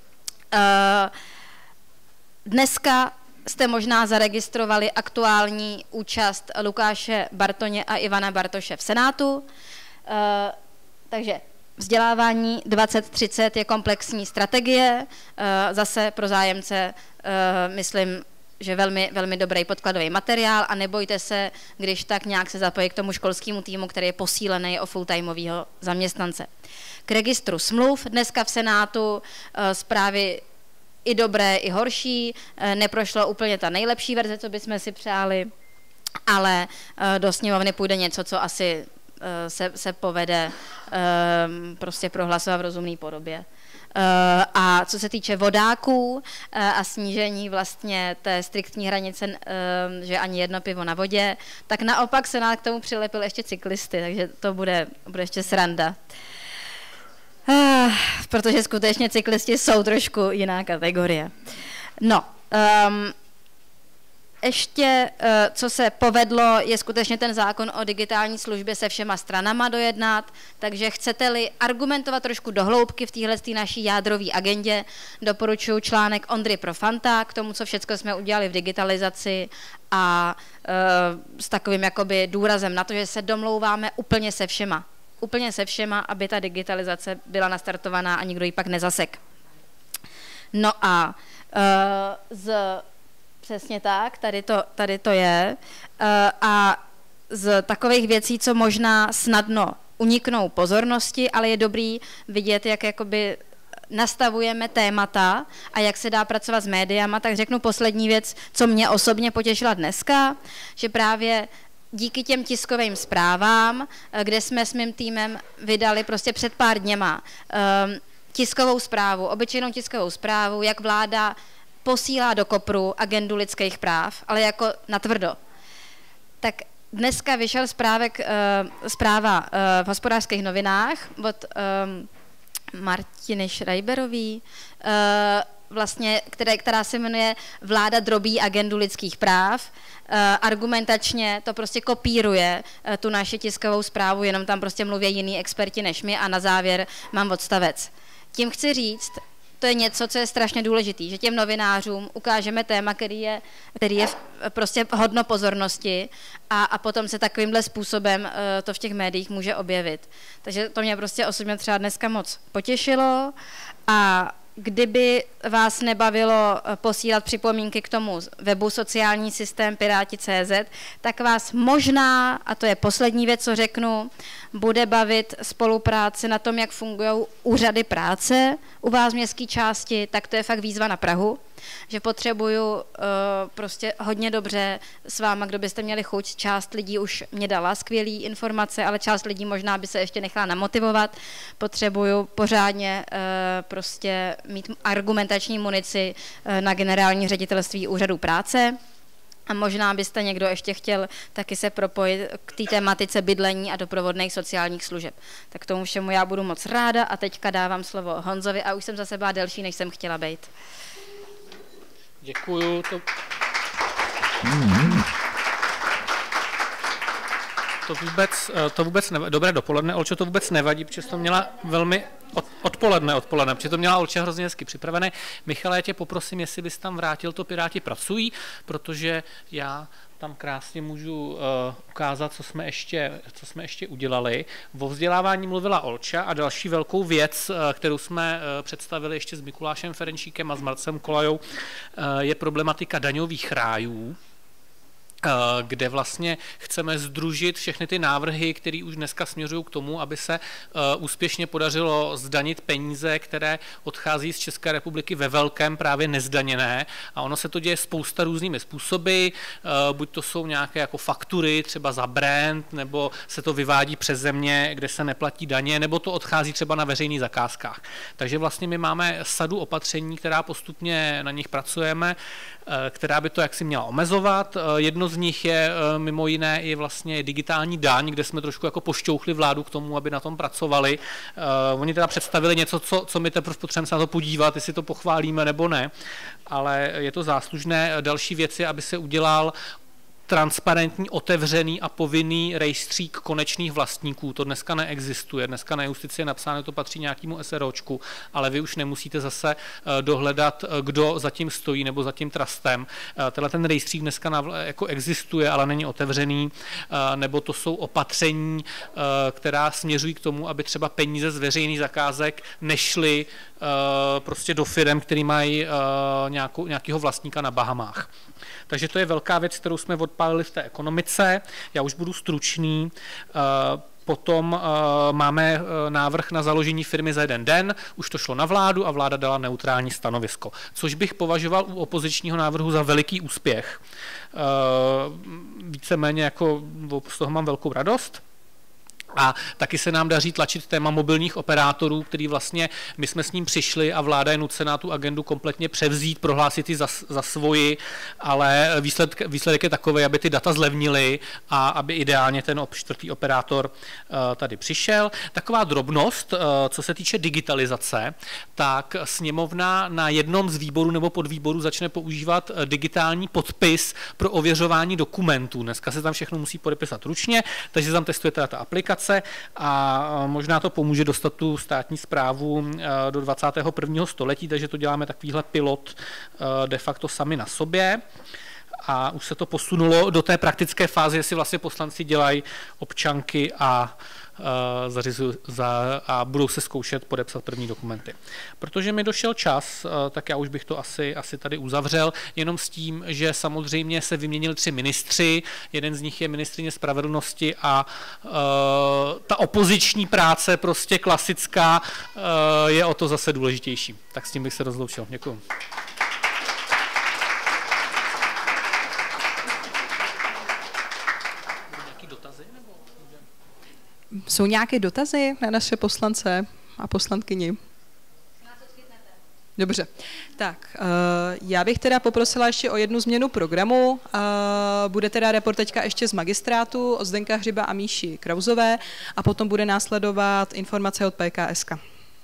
Dneska jste možná zaregistrovali aktuální účast Lukáše Bartoně a Ivana Bartoše v Senátu, takže vzdělávání 2030 je komplexní strategie, zase pro zájemce myslím, že velmi, velmi dobrý podkladový materiál a nebojte se, když tak nějak se zapojí k tomu školskému týmu, který je posílený o full-timeového zaměstnance. K registru smluv dneska v Senátu zprávy i dobré, i horší, neprošlo úplně ta nejlepší verze, co bychom si přáli, ale do sněmovny půjde něco, co asi se povede prostě prohlasovat v rozumné podobě. A co se týče vodáků a snížení vlastně té striktní hranice, že ani jedno pivo na vodě, tak naopak Senát k tomu přilepil ještě cyklisty, takže to bude ještě sranda. Protože skutečně cyklisti jsou trošku jiná kategorie. No, ještě, co se povedlo, je skutečně ten zákon o digitální službě se všema stranama dojednat, takže chcete-li argumentovat trošku do hloubky v téhle naší jádrové agendě, doporučuji článek Ondry Profanta k tomu, co všechno jsme udělali v digitalizaci a s takovým jakoby důrazem na to, že se domlouváme úplně se všema, aby ta digitalizace byla nastartovaná a nikdo ji pak nezasek. No a přesně tak, tady to je. A z takových věcí, co možná snadno uniknou pozornosti, ale je dobrý vidět, jak jakoby nastavujeme témata a jak se dá pracovat s médiama, tak řeknu poslední věc, co mě osobně potěšila dneska, že právě díky těm tiskovým zprávám, kde jsme s mým týmem vydali prostě před pár dněma tiskovou zprávu, obyčejnou tiskovou zprávu, jak vláda posílá do kopru agendu lidských práv, ale jako natvrdo. Tak dneska vyšel zpráva v Hospodářských novinách od Martiny Schreiberový, vlastně, která se jmenuje Vláda drobí agendu lidských práv. Argumentačně to prostě kopíruje tu naši tiskovou zprávu, jenom tam prostě mluví jiní experti než my a na závěr mám odstavec. Tím chci říct, to je něco, co je strašně důležitý, že těm novinářům ukážeme téma, který je prostě hodno pozornosti a potom se takovýmhle způsobem to v těch médiích může objevit. Takže to mě prostě osobně třeba dneska moc potěšilo a kdyby vás nebavilo posílat připomínky k tomu webu sociální systém Piráti.cz, tak vás možná, a to je poslední věc, co řeknu, bude bavit spolupráce na tom, jak fungují úřady práce u vás v městské části, tak to je fakt výzva na Prahu, že potřebuju prostě hodně dobře s váma, kdo byste měli chuť, část lidí už mě dala skvělý informace, ale část lidí možná by se ještě nechala namotivovat, potřebuju pořádně prostě mít argumentační munici na generální ředitelství úřadu práce. A možná byste někdo ještě chtěl taky se propojit k té tematice bydlení a doprovodných sociálních služeb. Tak k tomu všemu já budu moc ráda a teďka dávám slovo Honzovi a už jsem zase byla delší, než jsem chtěla být. Děkuju. To vůbec nevadí. Dobré dopoledne, Olčo, to vůbec nevadí, protože to měla velmi odpoledne, protože to měla Olča hrozně hezky připravené. Michale, já tě poprosím, jestli bys tam vrátil to Piráti pracují, protože já tam krásně můžu ukázat, co jsme ještě udělali. O vzdělávání mluvila Olča a další velkou věc, kterou jsme představili ještě s Mikulášem Ferenčíkem a s Marcem Kolajou, je problematika daňových rájů. kde vlastně chceme sdružit všechny ty návrhy, které už dneska směřují k tomu, aby se úspěšně podařilo zdanit peníze, které odchází z České republiky ve velkém právě nezdaněné. A ono se to děje spousta různými způsoby, buď to jsou nějaké jako faktury třeba za brand, nebo se to vyvádí přes země, kde se neplatí daně, nebo to odchází třeba na veřejných zakázkách. Takže vlastně my máme sadu opatření, která postupně na nich pracujeme, která by to jaksi měla omezovat. Jedno z nich je mimo jiné i vlastně digitální daň, kde jsme trošku jako pošťouchli vládu k tomu, aby na tom pracovali. Oni teda představili něco, co my teprve potřebujeme se na to podívat, jestli to pochválíme nebo ne, ale je to záslužné. Další věc je, aby se udělal transparentní, otevřený a povinný rejstřík konečných vlastníků. To dneska neexistuje. Dneska na justici je napsáno, že to patří nějakému SROčku, ale vy už nemusíte zase dohledat, kdo zatím stojí nebo za tím trustem. Tenhle ten rejstřík dneska jako existuje, ale není otevřený, nebo to jsou opatření, která směřují k tomu, aby třeba peníze z veřejných zakázek nešly prostě do firem, který mají nějakého vlastníka na Bahamách. Takže to je velká věc, kterou jsme odpálili v té ekonomice. Já už budu stručný. Potom máme návrh na založení firmy za jeden den, už to šlo na vládu a vláda dala neutrální stanovisko, což bych považoval u opozičního návrhu za veliký úspěch. Víceméně jako z toho mám velkou radost. A taky se nám daří tlačit téma mobilních operátorů, který vlastně my jsme s ním přišli a vláda je nucená tu agendu kompletně převzít, prohlásit ji za svoji, ale výsledek je takový, aby ty data zlevnily a aby ideálně ten čtvrtý operátor tady přišel. Taková drobnost, co se týče digitalizace, tak sněmovna na jednom z výborů nebo podvýborů začne používat digitální podpis pro ověřování dokumentů. Dneska se tam všechno musí podepisat ručně, takže tam testuje ta aplikace a možná to pomůže dostat tu státní správu do 21. století, takže to děláme takovýhle pilot de facto sami na sobě. A už se to posunulo do té praktické fáze, jestli vlastně poslanci dělají občanky a budou se zkoušet podepsat první dokumenty. Protože mi došel čas, tak já už bych to asi tady uzavřel, jenom s tím, že samozřejmě se vyměnili 3 ministři, jeden z nich je ministryně spravedlnosti a ta opoziční práce prostě klasická je o to zase důležitější. Tak s tím bych se rozloučil. Děkuji. Jsou nějaké dotazy na naše poslance a poslankyni? Dobře, tak já bych teda poprosila ještě o jednu změnu programu. Bude teda report teďka ještě z magistrátu od Zdenka Hřiba a Míši Krauzové a potom bude následovat informace od PKSK.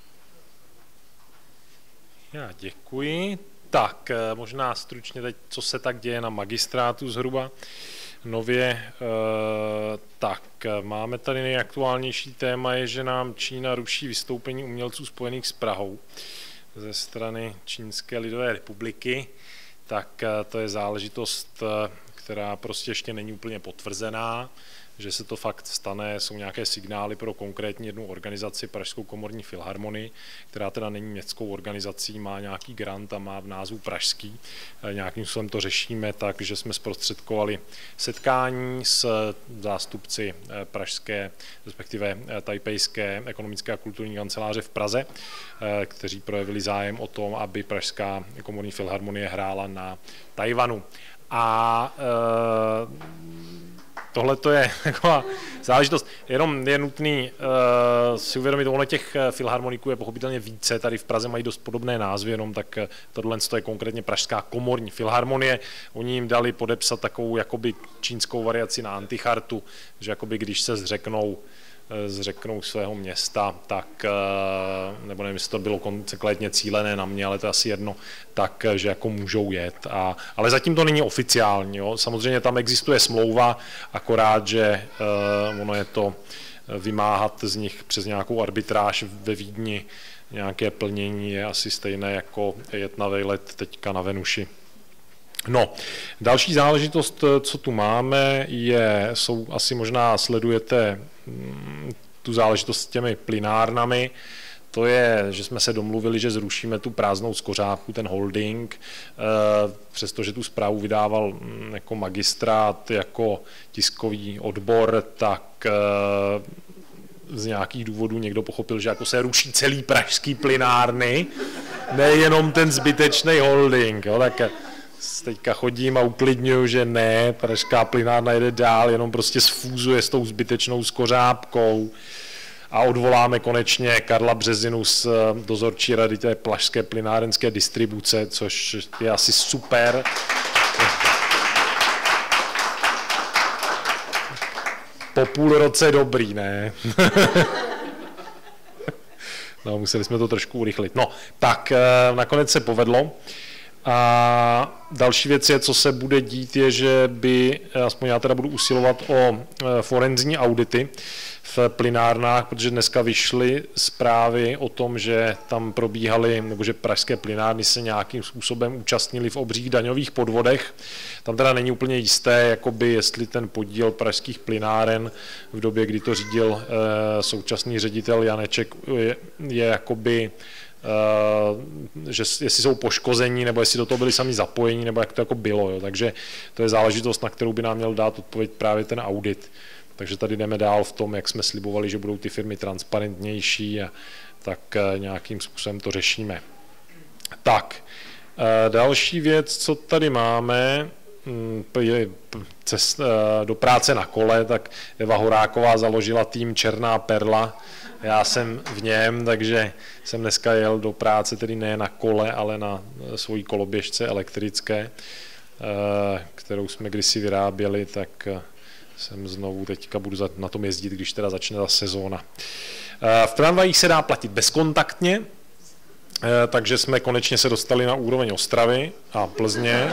Já děkuji. Tak, možná stručně teď, co se tak děje na magistrátu zhruba. Nově, tak máme tady nejaktuálnější téma, je, že nám Čína ruší vystoupení umělců spojených s Prahou ze strany Čínské lidové republiky, tak to je záležitost, která prostě ještě není úplně potvrzená, že se to fakt stane, jsou nějaké signály pro konkrétní jednu organizaci, Pražskou komorní filharmonii, která teda není městskou organizací, má nějaký grant a má v názvu Pražský. Nějakým způsobem to řešíme tak, že jsme zprostředkovali setkání s zástupci pražské, respektive tajpejské ekonomické a kulturní kanceláře v Praze, kteří projevili zájem o tom, aby Pražská komorní filharmonie hrála na Tajvanu. A tohle to je taková záležitost. Jenom je nutný si uvědomit, ono těch filharmoniků je pochopitelně více, tady v Praze mají dost podobné názvy, jenom tak tohle je konkrétně Pražská komorní filharmonie. Oni jim dali podepsat takovou jakoby čínskou variaci na antichartu, že jakoby když se zřeknou svého města, tak, nebo nevím, jestli to bylo konsekventně cílené na mě, ale to je asi jedno, tak, že jako můžou jet. Ale zatím to není oficiální. Jo. Samozřejmě tam existuje smlouva, akorát, že ono je to vymáhat z nich přes nějakou arbitráž ve Vídni. Nějaké plnění je asi stejné jako jet na vejlet teďka na Venuši. No, další záležitost, co tu máme, jsou asi možná sledujete tu záležitost s těmi plynárnami. to je, že jsme se domluvili, že zrušíme tu prázdnou skořápku, ten holding, přestože tu zprávu vydával jako magistrát, jako tiskový odbor, tak z nějakých důvodů někdo pochopil, že jako se ruší celý pražský plynárny, nejenom ten zbytečný holding. Jo, tak teďka chodím a uklidňuju, že ne, pražská plynárna jede dál, jenom prostě sfúzuje s tou zbytečnou skořápkou a odvoláme konečně Karla Březinu z dozorčí rady té pražské plynárenské distribuce, což je asi super. Po půl roce dobrý, ne? No, museli jsme to trošku urychlit. No, tak nakonec se povedlo. A další věc je, co se bude dít, je, že by, aspoň já teda budu usilovat o forenzní audity v plynárnách, protože dneska vyšly zprávy o tom, že tam probíhaly, nebo že pražské plynárny se nějakým způsobem účastnili v obřích daňových podvodech. Tam teda není úplně jisté, jakoby, jestli ten podíl pražských plynáren v době, kdy to řídil současný ředitel Janeček, je jakoby že jestli jsou poškození, nebo jestli do toho byli sami zapojení, nebo jak to jako bylo. Jo. Takže to je záležitost, na kterou by nám měl dát odpověď právě ten audit. Takže tady jdeme dál v tom, jak jsme slibovali, že budou ty firmy transparentnější, a tak nějakým způsobem to řešíme. Tak, další věc, co tady máme, je do práce na kole, tak Eva Horáková založila tým Černá perla. Já jsem v něm, takže jsem dneska jel do práce, tedy ne na kole, ale na svojí koloběžce elektrické, kterou jsme kdysi vyráběli, tak jsem znovu teďka budu na tom jezdit, když teda začne ta sezóna. V tramvajích se dá platit bezkontaktně, takže jsme konečně se dostali na úroveň Ostravy a Plzně.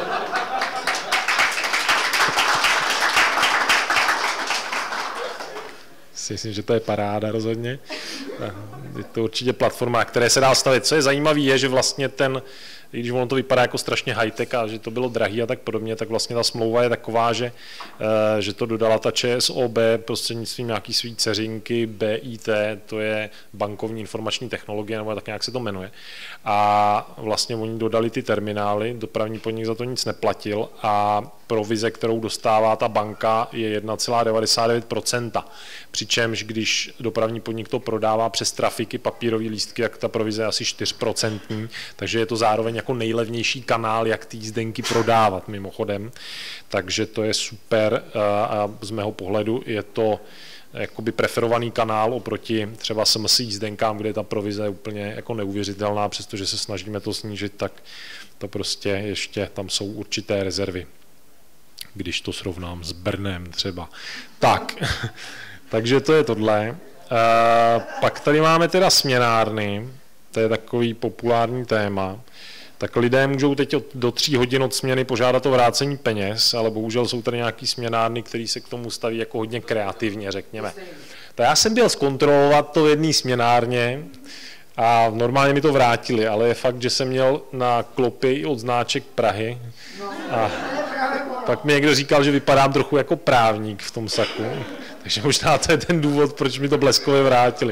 Myslím, že to je paráda rozhodně. Je to určitě platforma, které se dá stavit. Co je zajímavé, je, že vlastně ten, i když ono to vypadá jako strašně high-tech a že to bylo drahý a tak podobně, tak vlastně ta smlouva je taková, že to dodala ta ČSOB prostřednictvím nějaký svý dceřinky BIT, to je bankovní informační technologie, nebo tak nějak se to jmenuje. A vlastně oni dodali ty terminály, dopravní podnik za to nic neplatil a provize, kterou dostává ta banka, je 1,99%. Přičemž když dopravní podnik to prodává přes trafiky, papírové lístky, jak ta provize je asi 4%, takže je to zároveň jako nejlevnější kanál, jak ty jízdenky prodávat mimochodem. Takže to je super a z mého pohledu je to jakoby preferovaný kanál oproti třeba SMS jízdenkám, kde ta provize je úplně jako neuvěřitelná, přestože se snažíme to snížit, tak to prostě ještě tam jsou určité rezervy, když to srovnám s Brnem třeba. Tak, takže to je tohle. Pak tady máme teda směnárny, to je takový populární téma. Tak lidé můžou teď do 3 hodin od směny požádat o vrácení peněz, ale bohužel jsou tady nějaký směnárny, který se k tomu staví jako hodně kreativně, řekněme. Tak já jsem byl zkontrolovat to v jedné směnárně a normálně mi to vrátili, ale je fakt, že jsem měl na klopy i od značek Prahy. A pak mi někdo říkal, že vypadám trochu jako právník v tom saku, takže možná to je ten důvod, proč mi to bleskově vrátili.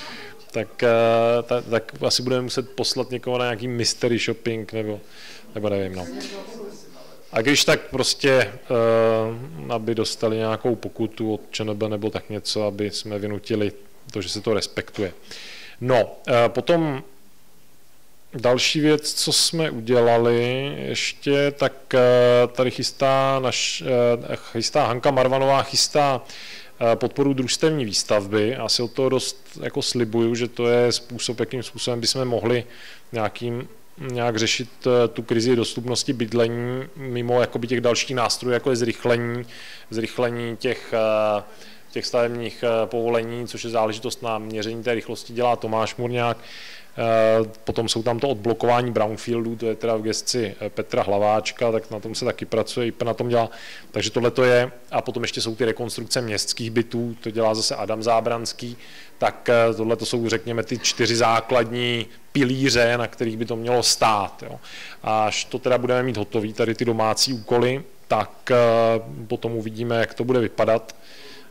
Tak asi budeme muset poslat někoho na nějaký mystery shopping, nebo nevím, no. A když tak prostě, aby dostali nějakou pokutu od ČNB nebo tak něco, aby jsme vynutili to, že se to respektuje. No, potom další věc, co jsme udělali ještě, tak tady chystá Hanka Marvanová, chystá podporu družstevní výstavby. Já si o to dost jako slibuju, že to je způsob, jakým způsobem bychom mohli nějak řešit tu krizi dostupnosti bydlení mimo jakoby těch dalších nástrojů, jako je zrychlení těch stavebních povolení, což je záležitost na měření té rychlosti, dělá Tomáš Murňák. Potom jsou tam to odblokování brownfieldů, to je teda v gesci Petra Hlaváčka, tak na tom se taky pracuje, IP na tom dělá, takže tohle to je. A potom ještě jsou ty rekonstrukce městských bytů, to dělá zase Adam Zábranský, tak tohle to jsou, řekněme, ty 4 základní pilíře, na kterých by to mělo stát. Jo. Až to teda budeme mít hotový, tady ty domácí úkoly, tak potom uvidíme, jak to bude vypadat.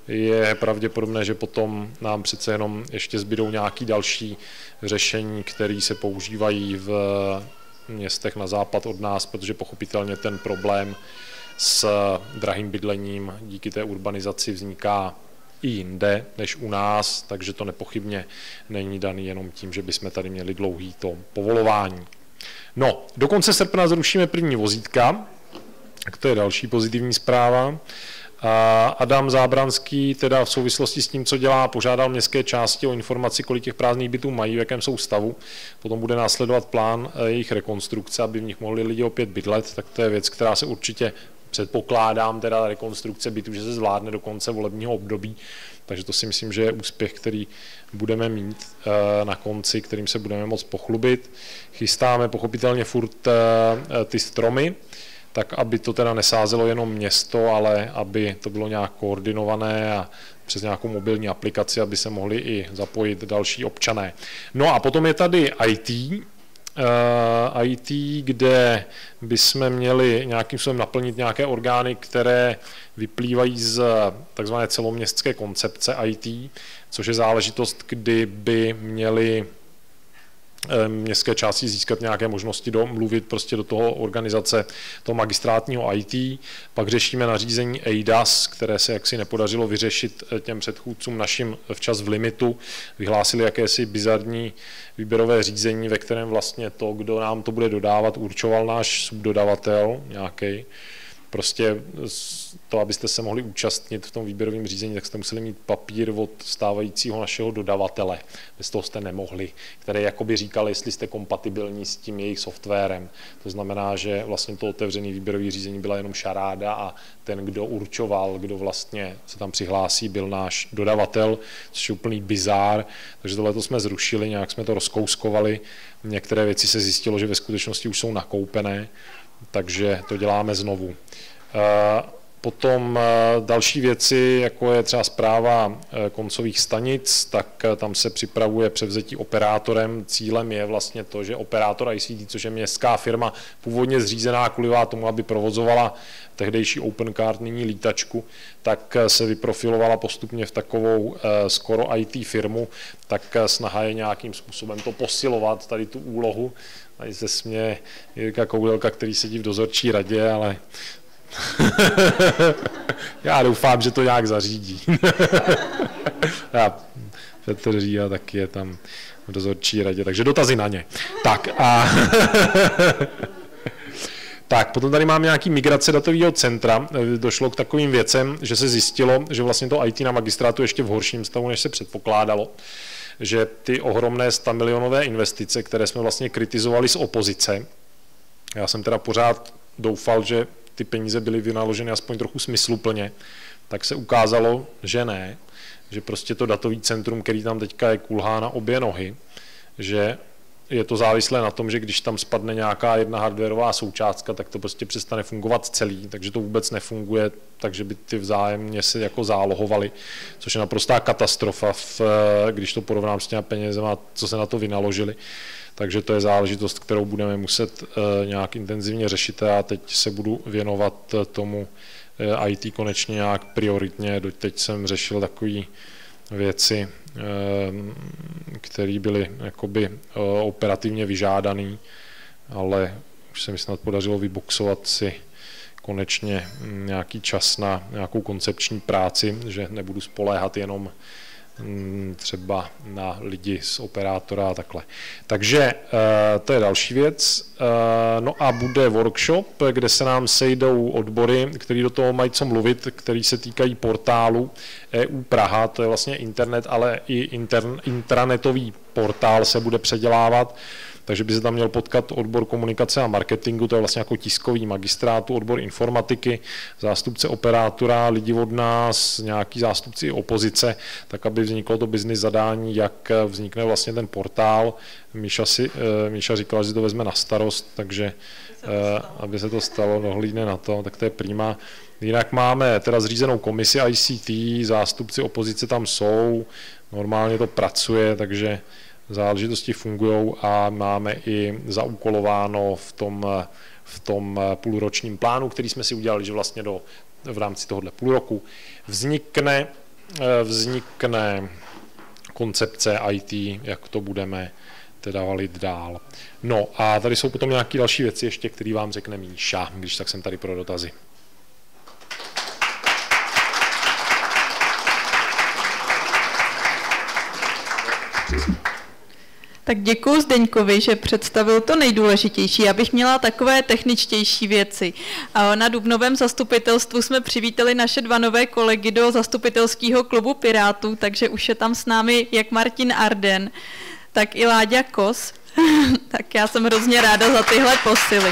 je pravděpodobné, že potom nám přece jenom ještě zbydou nějaké další řešení, které se používají v městech na západ od nás, protože pochopitelně ten problém s drahým bydlením díky té urbanizaci vzniká i jinde než u nás, takže to nepochybně není daný jenom tím, že bychom tady měli dlouhý to povolování. No, do konce srpna zrušíme první vozítka, tak to je další pozitivní zpráva. Adam Zábranský teda v souvislosti s tím, co dělá, požádal městské části o informaci, kolik těch prázdných bytů mají, v jakém jsou stavu. Potom bude následovat plán jejich rekonstrukce, aby v nich mohli lidi opět bydlet, tak to je věc, která se určitě předpokládám, teda rekonstrukce bytů, že se zvládne do konce volebního období. Takže to si myslím, že je úspěch, který budeme mít na konci, kterým se budeme moct pochlubit. Chystáme pochopitelně furt ty stromy, tak aby to teda nesázelo jenom město, ale aby to bylo nějak koordinované a přes nějakou mobilní aplikaci, aby se mohli i zapojit další občané. No a potom je tady IT, kde bychom měli nějakým způsobem naplnit nějaké orgány, které vyplývají z takzvané celoměstské koncepce IT, což je záležitost, kdy by měli městské části získat nějaké možnosti mluvit prostě do toho organizace toho magistrátního IT. Pak řešíme nařízení EIDAS, které se jaksi nepodařilo vyřešit těm předchůdcům našim včas v limitu. Vyhlásili jakési bizarní výběrové řízení, ve kterém vlastně to, kdo nám to bude dodávat, určoval náš subdodavatel nějaký. Prostě to, abyste se mohli účastnit v tom výběrovém řízení, tak jste museli mít papír od stávajícího našeho dodavatele. Bez toho jste nemohli, který jakoby říkal, jestli jste kompatibilní s tím jejich softwarem. To znamená, že vlastně to otevřené výběrové řízení byla jenom šaráda a ten, kdo určoval, kdo vlastně se tam přihlásí, byl náš dodavatel, což je úplný bizár. Takže tohle jsme zrušili, nějak jsme to rozkouskovali. Některé věci se zjistilo, že ve skutečnosti už jsou nakoupené, takže to děláme znovu. Potom další věci, jako je třeba správa koncových stanic, tak tam se připravuje převzetí operátorem. Cílem je vlastně to, že operátor ICT, což je městská firma, původně zřízená kvůli tomu, aby provozovala tehdejší Opencard, nyní lítačku, tak se vyprofilovala postupně v takovou skoro IT firmu, tak snaha je nějakým způsobem to posilovat, tady tu úlohu. Tady se směje Jirka Koudelka, který sedí v dozorčí radě, ale já doufám, že to nějak zařídí. Petr Říha taky je tam v dozorčí radě, takže dotazy na ně. Tak a tak, potom tady máme nějaký migrace datového centra. Došlo k takovým věcem, že se zjistilo, že vlastně to IT na magistrátu ještě v horším stavu, než se předpokládalo. Že ty ohromné 100 milionové investice, které jsme vlastně kritizovali z opozice, já jsem teda pořád doufal, že ty peníze byly vynaloženy aspoň trochu smysluplně, tak se ukázalo, že ne, že prostě to datový centrum, který tam teďka je, kulhá na obě nohy, že je to závislé na tom, že když tam spadne nějaká jedna hardwarová součástka, tak to prostě přestane fungovat celý, takže to vůbec nefunguje, takže by ty vzájemně se jako zálohovaly, což je naprostá katastrofa, když to porovnám s těmi penězema, co se na to vynaložili. Takže to je záležitost, kterou budeme muset nějak intenzivně řešit a teď se budu věnovat tomu IT konečně nějak prioritně. Doteď jsem řešil takové věci, které byly jakoby operativně vyžádané, ale už se mi snad podařilo vyboxovat si konečně nějaký čas na nějakou koncepční práci, že nebudu spoléhat jenom třeba na lidi z operátora a takhle. Takže to je další věc. No a bude workshop, kde se nám sejdou odbory, který do toho mají co mluvit, který se týkají portálu EU Praha, to je vlastně internet, ale i intranetový portál se bude předělávat, takže by se tam měl potkat odbor komunikace a marketingu, to je vlastně jako tiskový magistrátu, odbor informatiky, zástupce operátora, lidi od nás, nějaký zástupci opozice, tak aby vzniklo to business zadání, jak vznikne vlastně ten portál. Míša říkala, že to vezme na starost, takže aby se to stalo, dohlídne na to, tak to je prima. Jinak máme teda zřízenou komisi ICT, zástupci opozice tam jsou, normálně to pracuje, takže záležitosti fungují a máme i zaúkolováno v tom půlročním plánu, který jsme si udělali, že vlastně v rámci tohohle půl roku vznikne vznikne koncepce IT, jak to budeme teda valit dál. No a tady jsou potom nějaké další věci ještě, které vám řekne Míša, když tak jsem tady pro dotazy. Tak děkuji Zdeňkovi, že představil to nejdůležitější. Já bych měla takové techničtější věci. Na Dubnovém zastupitelstvu jsme přivítali naše 2 nové kolegy do zastupitelského klubu Pirátů, takže už je tam s námi jak Martin Arden, tak i Láďa Kos. Tak já jsem hrozně ráda za tyhle posily.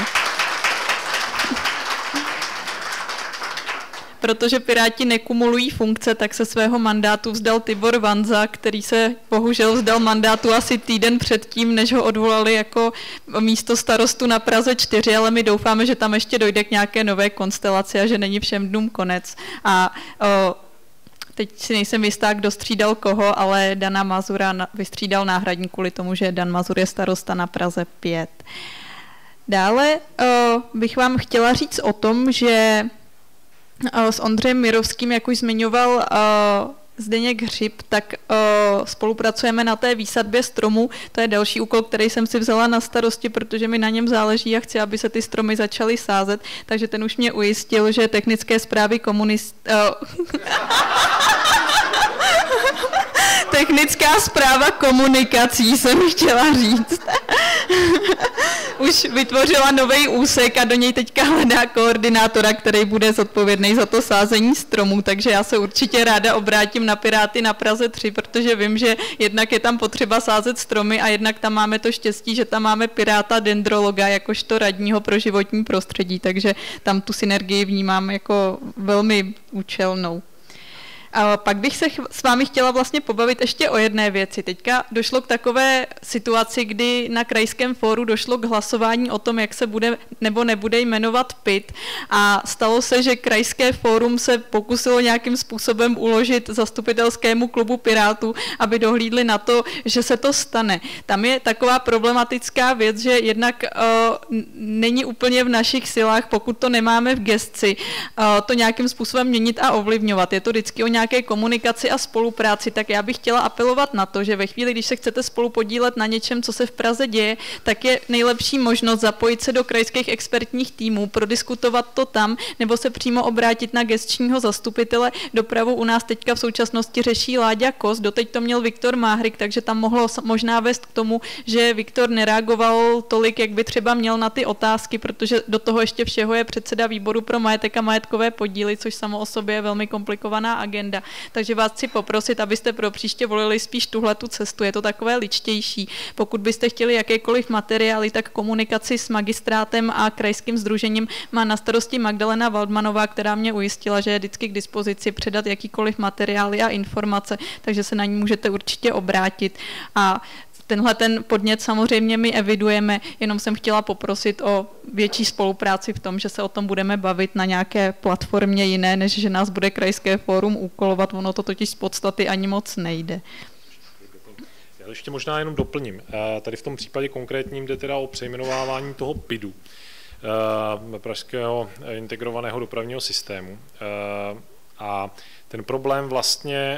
Protože Piráti nekumulují funkce, tak se svého mandátu vzdal Tibor Vanza, který se bohužel vzdal mandátu asi týden předtím, než ho odvolali jako místo starostu na Praze 4, ale my doufáme, že tam ještě dojde k nějaké nové konstelaci a že není všem dnům konec. A teď si nejsem jistá, kdo střídal koho, ale Dana Mazura vystřídal náhradník kvůli tomu, že Dan Mazur je starosta na Praze 5. Dále bych vám chtěla říct o tom, že s Ondřejem Mirovským, jak už zmiňoval Zdeněk Hřib, tak spolupracujeme na té výsadbě stromů. To je další úkol, který jsem si vzala na starosti, protože mi na něm záleží a chci, aby se ty stromy začaly sázet. Takže ten už mě ujistil, že technické správy Technická správa komunikací jsem chtěla říct. Už vytvořila nový úsek a do něj teďka hledá koordinátora, který bude zodpovědný za to sázení stromů, takže já se určitě ráda obrátím na Piráty na Praze 3, protože vím, že jednak je tam potřeba sázet stromy a jednak tam máme to štěstí, že tam máme Piráta dendrologa jakožto radního pro životní prostředí, takže tam tu synergii vnímám jako velmi účelnou. A pak bych se s vámi chtěla vlastně pobavit ještě o jedné věci. Teďka došlo k takové situaci, kdy na krajském fóru došlo k hlasování o tom, jak se bude nebo nebude jmenovat PIT a stalo se, že krajské fórum se pokusilo nějakým způsobem uložit zastupitelskému klubu Pirátů, aby dohlídli na to, že se to stane. Tam je taková problematická věc, že jednak není úplně v našich silách, pokud to nemáme v gesci, to nějakým způsobem měnit a ovlivňovat. Je to vždycky o nějaké komunikaci a spolupráci, tak já bych chtěla apelovat na to, že ve chvíli, když se chcete spolu podílet na něčem, co se v Praze děje, tak je nejlepší možnost zapojit se do krajských expertních týmů, prodiskutovat to tam, nebo se přímo obrátit na gesčního zastupitele. Dopravu u nás teďka v současnosti řeší Láďa Kos, doteď to měl Viktor Máhrik, takže tam mohlo možná vést k tomu, že Viktor nereagoval tolik, jak by třeba měl na ty otázky, protože do toho ještě všeho je předseda výboru pro majetek a majetkové podíly, což samo o sobě je velmi komplikovaná agenda. Takže vás chci poprosit, abyste pro příště volili spíš tuhletu cestu. Je to takové ličtější. Pokud byste chtěli jakékoliv materiály, tak komunikaci s magistrátem a krajským sdružením má na starosti Magdalena Waldmanová, která mě ujistila, že je vždycky k dispozici předat jakýkoliv materiály a informace, takže se na ní můžete určitě obrátit. A tenhle ten podnět samozřejmě my evidujeme, jenom jsem chtěla poprosit o větší spolupráci v tom, že se o tom budeme bavit na nějaké platformě jiné, než že nás bude krajské fórum úkolovat, ono to totiž z podstaty ani moc nejde. Já ještě možná jenom doplním. Tady v tom případě konkrétním jde teda o přejmenovávání toho PIDu, Pražského integrovaného dopravního systému. A ten problém vlastně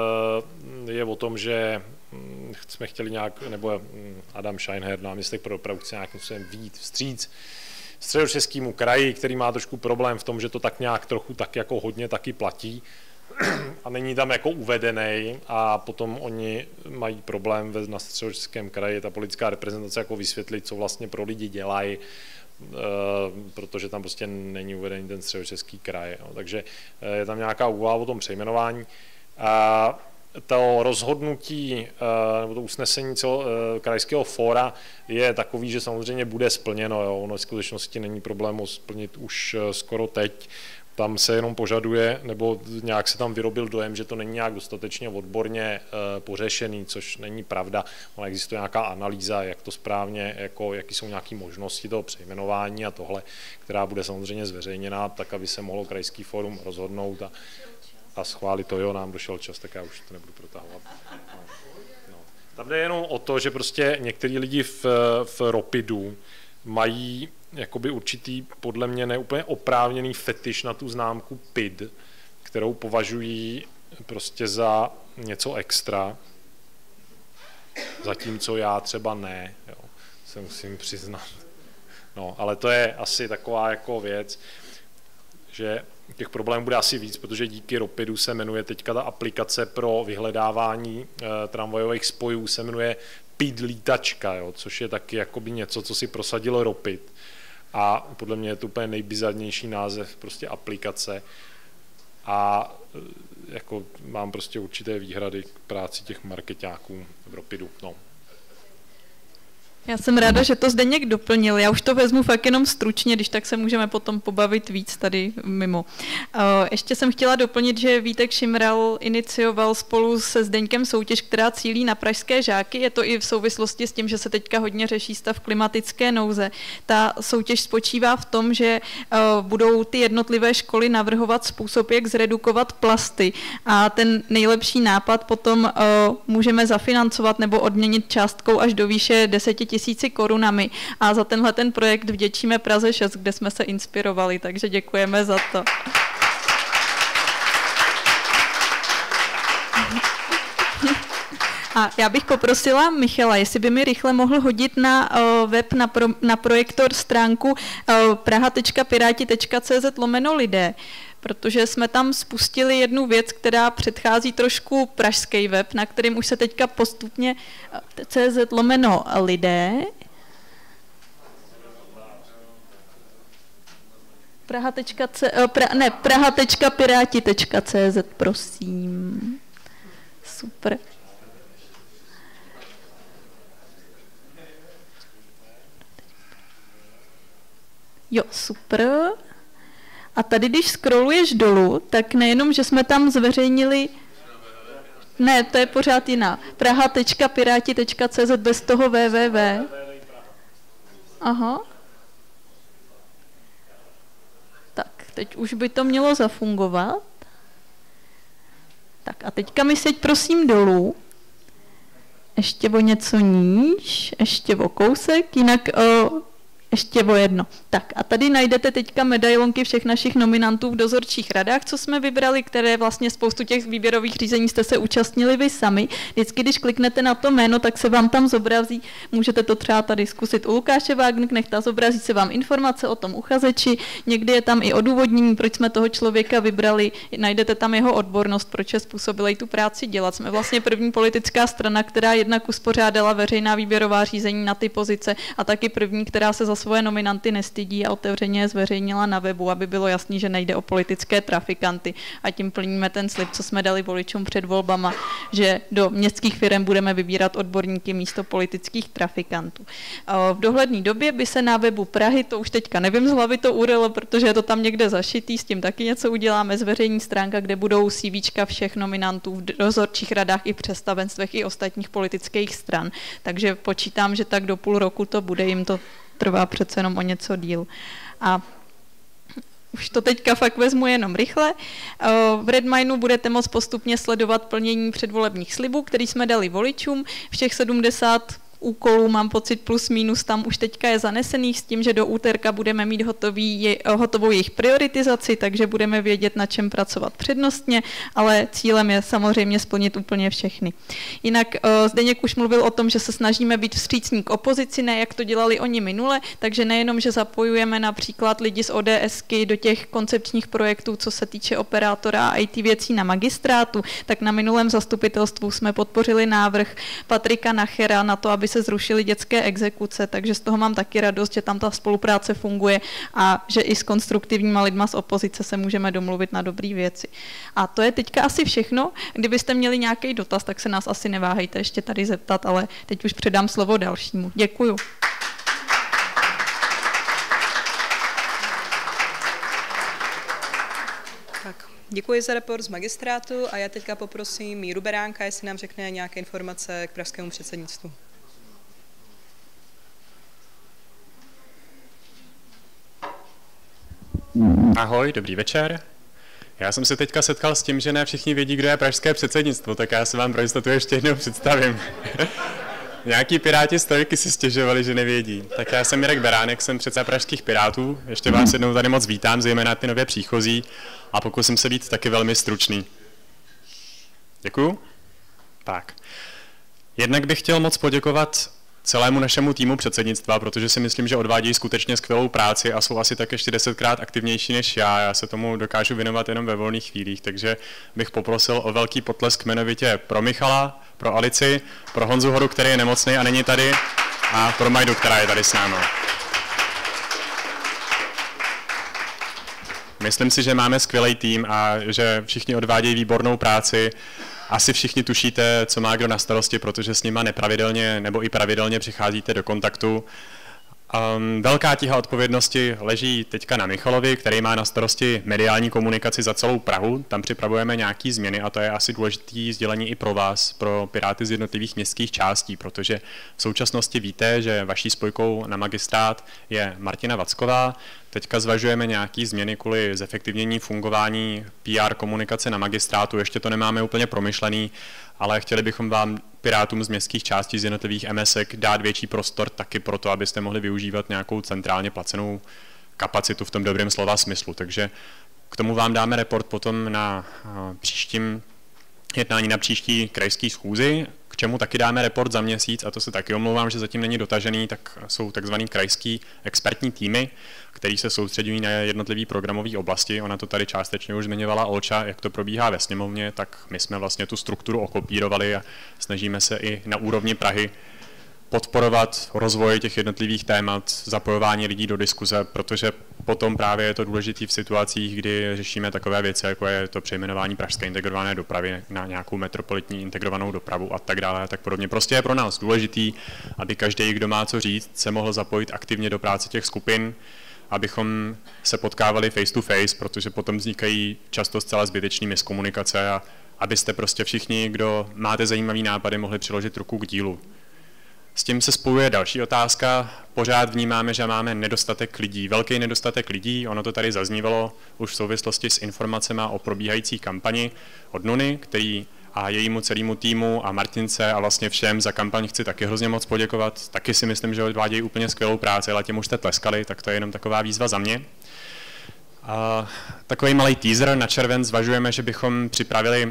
je o tom, že jsme chtěli nějak, nebo Adam Scheinher, náměstek pro dopravu, chce nějakým způsobem vyjít vstříc Středočeskému kraji, který má trošku problém v tom, že to tak nějak trochu tak jako hodně taky platí a není tam jako uvedený a potom oni mají problém na Středočeském kraji, ta politická reprezentace jako vysvětlit, co vlastně pro lidi dělají, protože tam prostě není uvedený ten Středočeský kraj. No. Takže je tam nějaká úvaha o tom přejmenování. A to rozhodnutí nebo to usnesení krajského fóra je takový, že samozřejmě bude splněno. Jo. Ono v skutečnosti není problém ho splnit už skoro teď. Tam se jenom požaduje, nebo nějak se tam vyrobil dojem, že to není nějak dostatečně odborně pořešený, což není pravda. Ona existuje nějaká analýza, jak to správně, jako, jaký jsou nějaké možnosti toho přejmenování a tohle, která bude samozřejmě zveřejněna, tak aby se mohlo krajský fórum rozhodnout a schválit to. Jo, nám došel čas, tak já už to nebudu protahovat. No. Tam jde jenom o to, že prostě některý lidi v Ropidu mají jakoby určitý, podle mě neúplně oprávněný fetiš na tu známku PID, kterou považují prostě za něco extra, zatímco já třeba ne, jo, se musím přiznat. No, ale to je asi taková jako věc, že těch problémů bude asi víc, protože díky Ropidu se jmenuje teďka ta aplikace pro vyhledávání tramvajových spojů, se jmenuje PID lítačka, jo, což je taky jakoby něco, co si prosadilo Ropid. A podle mě je to úplně nejbizarnější název prostě aplikace. A jako mám prostě určité výhrady k práci těch markeťáků v Ropidu. No. Já jsem ráda, že to Zdeněk doplnil. Já už to vezmu fakt jenom stručně, když tak se můžeme potom pobavit víc tady mimo. Ještě jsem chtěla doplnit, že Vítek Šimral inicioval spolu se Zdeňkem soutěž, která cílí na pražské žáky. Je to i v souvislosti s tím, že se teďka hodně řeší stav klimatické nouze. Ta soutěž spočívá v tom, že budou ty jednotlivé školy navrhovat způsob, jak zredukovat plasty. A ten nejlepší nápad potom můžeme zafinancovat nebo odměnit částkou až do výše 10 000 korunami a za tenhle ten projekt vděčíme Praze 6, kde jsme se inspirovali, takže děkujeme za to. A já bych poprosila Michala, jestli by mi rychle mohl hodit na web, na projektor stránku praha.piráti.cz/lidé, protože jsme tam spustili jednu věc, která předchází trošku pražský web, na kterým už se teďka postupně cz/lidé. praha.piráti.cz, prosím. Super. Jo, super. A tady, když scrolluješ dolů, tak nejenom, že jsme tam zveřejnili... Ne, to je pořád jiná. praha.piráti.cz bez toho www. Aha. Tak, teď už by to mělo zafungovat. Tak a teďka mi seď prosím dolů. Ještě o něco níž, ještě o kousek, jinak... Ještě o jedno. Tak a tady najdete teďka medailonky všech našich nominantů v dozorčích radách, co jsme vybrali, které vlastně spoustu těch výběrových řízení jste se účastnili vy sami. Vždycky, když kliknete na to jméno, tak se vám tam zobrazí, můžete to třeba tady zkusit u Lukáše Wagenknechta, zobrazí se vám informace o tom uchazeči, někdy je tam i odůvodnění, proč jsme toho člověka vybrali, najdete tam jeho odbornost, proč je způsobilý tu práci dělat. Jsme vlastně první politická strana, která jednak uspořádala veřejná výběrová řízení na ty pozice a taky první, která se za svoje nominanty nestydí a otevřeně je zveřejnila na webu, aby bylo jasný, že nejde o politické trafikanty a tím plníme ten slib, co jsme dali voličům před volbama, že do městských firem budeme vybírat odborníky místo politických trafikantů. V dohledné době by se na webu Prahy, to už teďka nevím z hlavy to URL, protože je to tam někde zašitý, s tím taky něco uděláme, zveřejní stránka, kde budou CVčka všech nominantů v dozorčích radách i představenstvech i ostatních politických stran. Takže počítám, že tak do půl roku to bude, jim to trvá přece jenom o něco díl. A už to teďka fakt vezmu jenom rychle. V Redminu budete moct postupně sledovat plnění předvolebních slibů, který jsme dali voličům. Všech 70 úkolů, mám pocit plus minus, tam už teďka je zanesených s tím, že do úterka budeme mít hotovou jejich prioritizaci, takže budeme vědět, na čem pracovat přednostně, ale cílem je samozřejmě splnit úplně všechny. Jinak Zdeněk už mluvil o tom, že se snažíme být vstřícní k opozici, ne jak to dělali oni minule, takže nejenom, že zapojujeme například lidi z ODSky do těch koncepčních projektů, co se týče operátora a IT věcí na magistrátu, tak na minulém zastupitelstvu jsme podpořili návrh Patrika Nachera na to, aby se zrušily dětské exekuce, takže z toho mám taky radost, že tam ta spolupráce funguje a že i s konstruktivníma lidma z opozice se můžeme domluvit na dobré věci. A to je teďka asi všechno. Kdybyste měli nějaký dotaz, tak se nás asi neváhejte ještě tady zeptat, ale teď už předám slovo dalšímu. Děkuju. Děkuji za report z magistrátu a já teďka poprosím Míru Beránka, jestli nám řekne nějaké informace k pražskému předsednictvu. Ahoj, dobrý večer. Já jsem se teďka setkal s tím, že ne všichni vědí, kdo je pražské předsednictvo, tak já se vám pro jistotu ještě jednou představím. Nějaký Piráti stojky si stěžovali, že nevědí. Tak já jsem Mirek Beránek, jsem předseda pražských Pirátů. Ještě vás jednou tady moc vítám, zejména ty nově příchozí, a pokusím se být taky velmi stručný. Děkuju. Tak. Jednak bych chtěl moc poděkovat celému našemu týmu předsednictva, protože si myslím, že odvádějí skutečně skvělou práci a jsou asi tak ještě 10krát aktivnější než já. Já se tomu dokážu věnovat jenom ve volných chvílích, takže bych poprosil o velký potlesk jmenovitě pro Michala, pro Alici, pro Honzu Horu, který je nemocný a není tady, a pro Majdu, která je tady s námi. Myslím si, že máme skvělý tým a že všichni odvádějí výbornou práci. Asi všichni tušíte, co má kdo na starosti, protože s nima nepravidelně nebo i pravidelně přicházíte do kontaktu. Velká tíha odpovědnosti leží teďka na Michalovi, který má na starosti mediální komunikaci za celou Prahu. Tam připravujeme nějaké změny a to je asi důležité sdělení i pro vás, pro Piráty z jednotlivých městských částí, protože v současnosti víte, že vaší spojkou na magistrát je Martina Vacková. Teďka zvažujeme nějaké změny kvůli zefektivnění fungování PR komunikace na magistrátu. Ještě to nemáme úplně promyšlený, ale chtěli bychom vám, Pirátům z městských částí z jednotlivých MSek, dát větší prostor taky proto, abyste mohli využívat nějakou centrálně placenou kapacitu v tom dobrém slova smyslu. Takže k tomu vám dáme report potom na příštím jednání, na příští krajský schůzi, k čemu taky dáme report za měsíc, a to se taky omlouvám, že zatím není dotažený, tak jsou takzvaný krajský expertní týmy, který se soustředují na jednotlivé programové oblasti. Ona to tady částečně už zmiňovala Olča, jak to probíhá ve sněmovně, tak my jsme vlastně tu strukturu okopírovali a snažíme se i na úrovni Prahy podporovat rozvoj těch jednotlivých témat, zapojování lidí do diskuze, protože potom právě je to důležité v situacích, kdy řešíme takové věci, jako je to přejmenování pražské integrované dopravy na nějakou metropolitní integrovanou dopravu a tak dále a tak podobně. Prostě je pro nás důležitý, aby každý, kdo má co říct, se mohl zapojit aktivně do práce těch skupin, abychom se potkávali face to face, protože potom vznikají často zcela zbytečné miskomunikace a abyste prostě všichni, kdo máte zajímavý nápady, mohli přiložit ruku k dílu. S tím se spojuje další otázka. Pořád vnímáme, že máme nedostatek lidí, velký nedostatek lidí. Ono to tady zaznívalo už v souvislosti s informacemi o probíhající kampani od Nuny, který a jejímu celému týmu a Martince a vlastně všem za kampaň chci taky hrozně moc poděkovat. Taky si myslím, že odvádějí úplně skvělou práci, ale těm už jste tleskali, tak to je jenom taková výzva za mě. A takový malý teaser na červen zvažujeme, že bychom připravili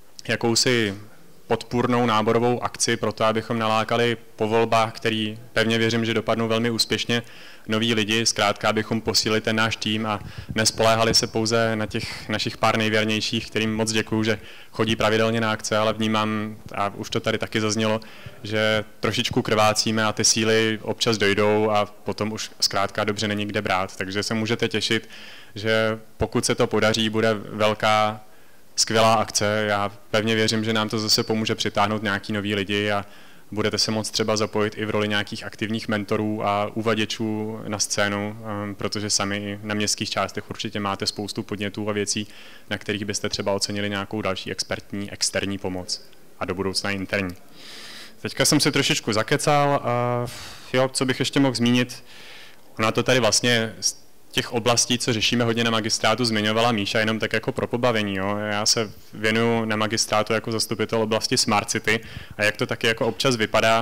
jakousi podpůrnou náborovou akci pro to, abychom nalákali po volbách, který pevně věřím, že dopadnou velmi úspěšně, noví lidi, zkrátka abychom posílili ten náš tým a nespoléhali se pouze na těch našich pár nejvěrnějších, kterým moc děkuju, že chodí pravidelně na akce, ale vnímám, a už to tady taky zaznělo, že trošičku krvácíme a ty síly občas dojdou a potom už zkrátka dobře není kde brát, takže se můžete těšit, že pokud se to podaří, bude velká skvělá akce. Já pevně věřím, že nám to zase pomůže přitáhnout nějaký nový lidi a budete se moct třeba zapojit i v roli nějakých aktivních mentorů a uvaděčů na scénu, protože sami na městských částech určitě máte spoustu podnětů a věcí, na kterých byste třeba ocenili nějakou další expertní, externí pomoc a do budoucna interní. Teďka jsem si trošičku zakecal a jo, co bych ještě mohl zmínit, ona to tady vlastně těch oblastí, co řešíme hodně na magistrátu, zmiňovala Míša, jenom tak jako pro pobavení. Jo. Já se věnuju na magistrátu jako zastupitel oblasti Smart City a jak to taky jako občas vypadá.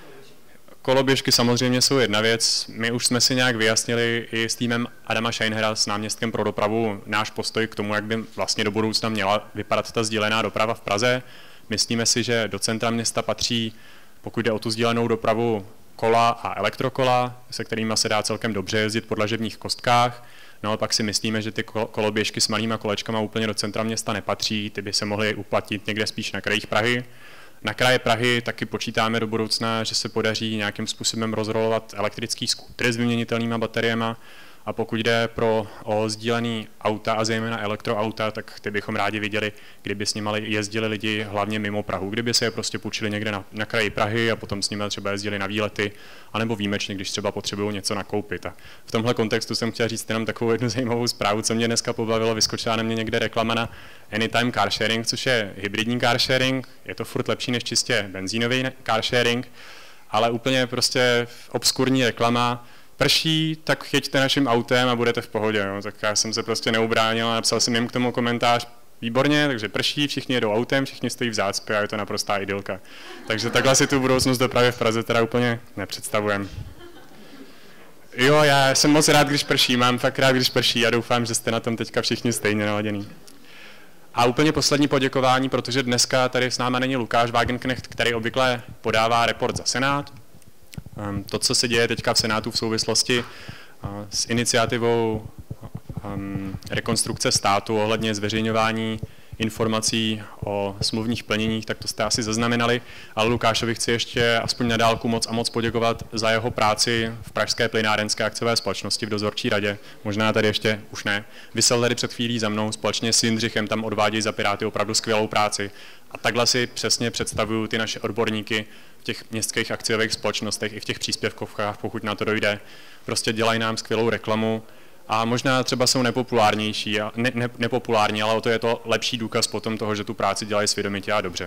Koloběžky samozřejmě jsou jedna věc. My už jsme si nějak vyjasnili i s týmem Adama Scheinhera, s náměstkem pro dopravu, náš postoj k tomu, jak by vlastně do budoucna měla vypadat ta sdílená doprava v Praze. Myslíme si, že do centra města patří, pokud jde o tu sdílenou dopravu, kola a elektrokola, se kterými se dá celkem dobře jezdit po dlažebních kostkách. No, pak si myslíme, že ty koloběžky s malýma kolečkama úplně do centra města nepatří, ty by se mohly uplatnit někde spíš na krajích Prahy. Na kraje Prahy taky počítáme do budoucna, že se podaří nějakým způsobem rozrolovat elektrický skútry s vyměnitelnými bateriemi. A pokud jde o sdílený auta a zejména elektroauta, tak ty bychom rádi viděli, kdyby s nimi jezdili lidi hlavně mimo Prahu, kdyby se je prostě půjčili někde na kraji Prahy a potom s nimi třeba jezdili na výlety, anebo výjimečně, když třeba potřebují něco nakoupit. A v tomhle kontextu jsem chtěl říct jenom takovou jednu zajímavou zprávu, co mě dneska pobavilo, vyskočila na mě někde reklama na Anytime Car Sharing, což je hybridní car sharing, je to furt lepší než čistě benzínový car sharing, ale úplně prostě obskurní reklama. Prší, tak jeďte naším autem a budete v pohodě. No. Tak já jsem se prostě neubránil a napsal jsem jim k tomu komentář, výborně, takže prší, všichni jedou autem, všichni stojí v zácpě a je to naprostá idylka. Takže takhle si tu budoucnost dopravy v Praze teda úplně nepředstavujem. Jo, já jsem moc rád, když prší, mám fakt rád, když prší a doufám, že jste na tom teďka všichni stejně naladěný. A úplně poslední poděkování, protože dneska tady s náma není Lukáš Wagenknecht, který obvykle podává report za Senát. To, co se děje teďka v Senátu v souvislosti s iniciativou rekonstrukce státu ohledně zveřejňování informací o smluvních plněních, tak to jste asi zaznamenali, ale Lukášovi chci ještě aspoň na dálku moc poděkovat za jeho práci v Pražské plynárenské akciové společnosti v dozorčí radě. Možná tady ještě už ne. Vysel tady před chvílí za mnou, společně s Jindřichem tam odvádějí za Piráty opravdu skvělou práci. A takhle si přesně představuju ty naše odborníky v těch městských akciových společnostech i v těch příspěvkovkách, pokud na to dojde. Prostě dělají nám skvělou reklamu. A možná třeba jsou nepopulárnější, nepopulární, ale o to je to lepší důkaz potom toho, že tu práci dělají svědomitě a dobře.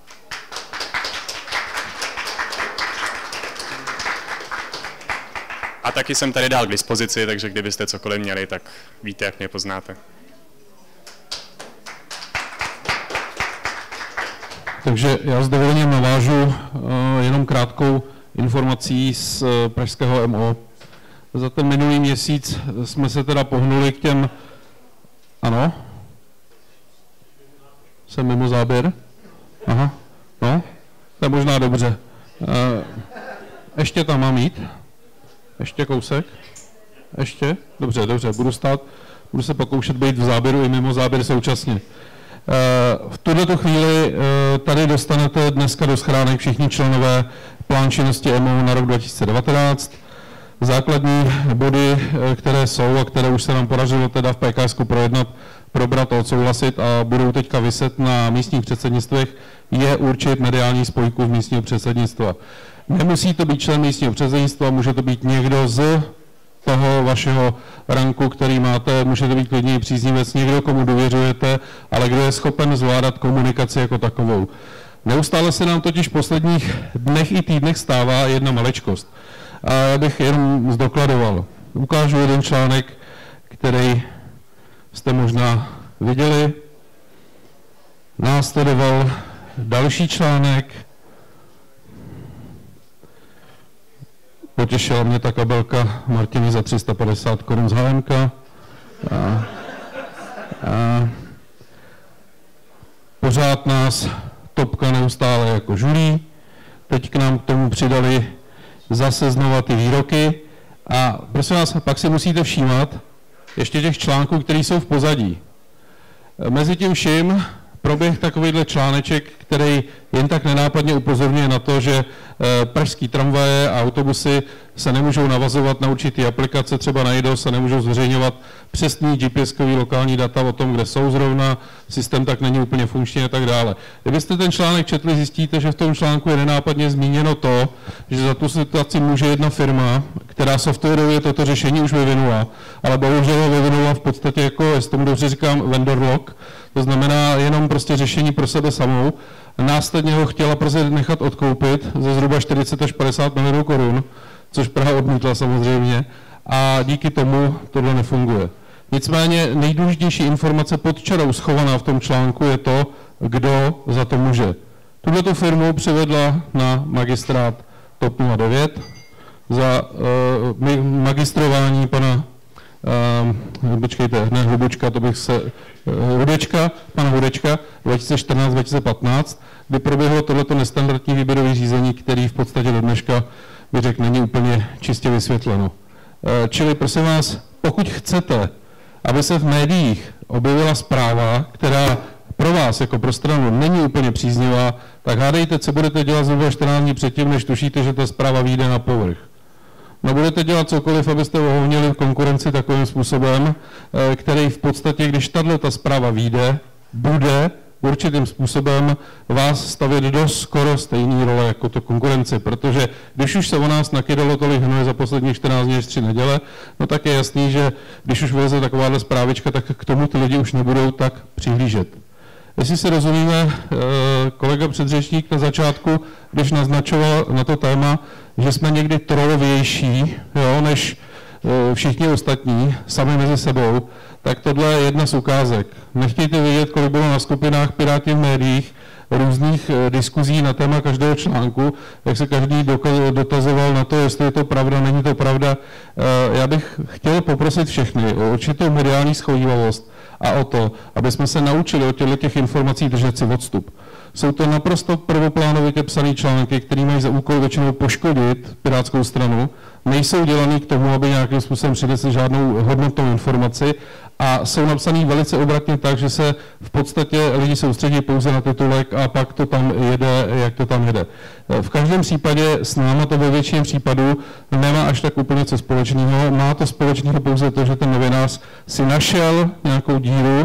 A taky jsem tady dal k dispozici, takže kdybyste cokoliv měli, tak víte, jak mě poznáte. Takže já s dovolením navážu jenom krátkou informací z pražského MO. Za ten minulý měsíc jsme se teda pohnuli k těm... Ano? Jsem mimo záběr? Aha, no, to je možná dobře. Ještě tam mám jít? Ještě kousek? Ještě? Dobře, budu se pokoušet být v záběru i mimo záběr současně. V tuto chvíli tady dostanete dneska do schránek všichni členové plán činnosti MO na rok 2019. Základní body, které jsou a které už se nám podařilo teda v PKSku projednat, probrat a odsouhlasit a budou teďka viset na místních předsednictvech, je určit mediální spojku v místního předsednictva. Nemusí to být člen místního předsednictva, může to být někdo z toho vašeho ranku, který máte, může to být klidně příznivec, někdo, komu důvěřujete, ale kdo je schopen zvládat komunikaci jako takovou. Neustále se nám totiž v posledních dnech i týdnech stává jedna maličkost. A já bych jenom zdokladoval. Ukážu jeden článek, který jste možná viděli. Následoval další článek. Potěšila mě ta kabelka Martiny za 350 korun z HMK. Pořád nás topka neustále jako žulí. Teď k nám k tomu přidali zase znova ty výroky a prosím vás, pak si musíte všímat ještě těch článků, které jsou v pozadí. Mezi tím vším proběh takovýhle článeček, který jen tak nenápadně upozorňuje na to, že pražský tramvaje a autobusy se nemůžou navazovat na určitý aplikace, třeba na IDOS, a nemůžou zveřejňovat přesný GPS-kový lokální data o tom, kde jsou zrovna, systém tak není úplně funkční a tak dále. Kdybyste ten článek četli, zjistíte, že v tom článku je nenápadně zmíněno to, že za tu situaci může jedna firma, která softwarově toto řešení už vyvinula, ale bohužel ho vyvinula v podstatě jako, jestli tomu dobře říkám, vendor lock, to znamená jenom prostě řešení pro sebe samou. Následně ho chtěla prostě nechat odkoupit za zhruba 40 až 50 milionů korun, což Praha odmítla samozřejmě, a díky tomu tohle nefunguje. Nicméně nejdůležitější informace pod čarou schovaná v tom článku je to, kdo za to může. Tuhletu firmu přivedla na magistrát TOP 09 za magistrování pana Hlubučka, to bych se... pana Hudečka 2014-2015, kdy proběhlo tohleto nestandardní výběrové řízení, který v podstatě do dneška, bych řekl, není úplně čistě vysvětleno. Čili prosím vás, pokud chcete, aby se v médiích objevila zpráva, která pro vás jako pro stranu není úplně příznivá, tak hádejte, co budete dělat zhruba 14 dní předtím, než tušíte, že ta zpráva vyjde na povrch. No budete dělat cokoliv, abyste ohovnili konkurenci takovým způsobem, který v podstatě, když tato zpráva vyjde, bude určitým způsobem vás stavět do skoro stejné role jako to konkurence, protože když už se o nás nakydalo tolik hnoje za posledních 14 dní až 3 neděle, no tak je jasný, že když už vyleze takováhle zprávička, tak k tomu ty lidi už nebudou tak přihlížet. Jestli si rozumíme, kolega předřečník na začátku, když naznačoval na to téma, že jsme někdy trolovější, než všichni ostatní, sami mezi sebou, tak tohle je jedna z ukázek. Nechtějte vědět, kolik bylo na skupinách Piráti v médiích různých diskuzí na téma každého článku, jak se každý dotazoval na to, jestli je to pravda, není to pravda. Já bych chtěl poprosit všechny o určitou mediální schovívavost a o to, aby jsme se naučili od těchto informací držet si odstup. Jsou to naprosto prvoplánovitě psané články, které mají za úkol většinou poškodit Pirátskou stranu, nejsou dělaný k tomu, aby nějakým způsobem přinesli žádnou hodnotnou informaci a jsou napsaný velice obratně tak, že se v podstatě lidi soustředí pouze na titulek a pak to tam jede, jak to tam jede. V každém případě s náma to ve většině případů nemá až tak úplně co společného. Má to společného pouze to, že ten novinář si našel nějakou díru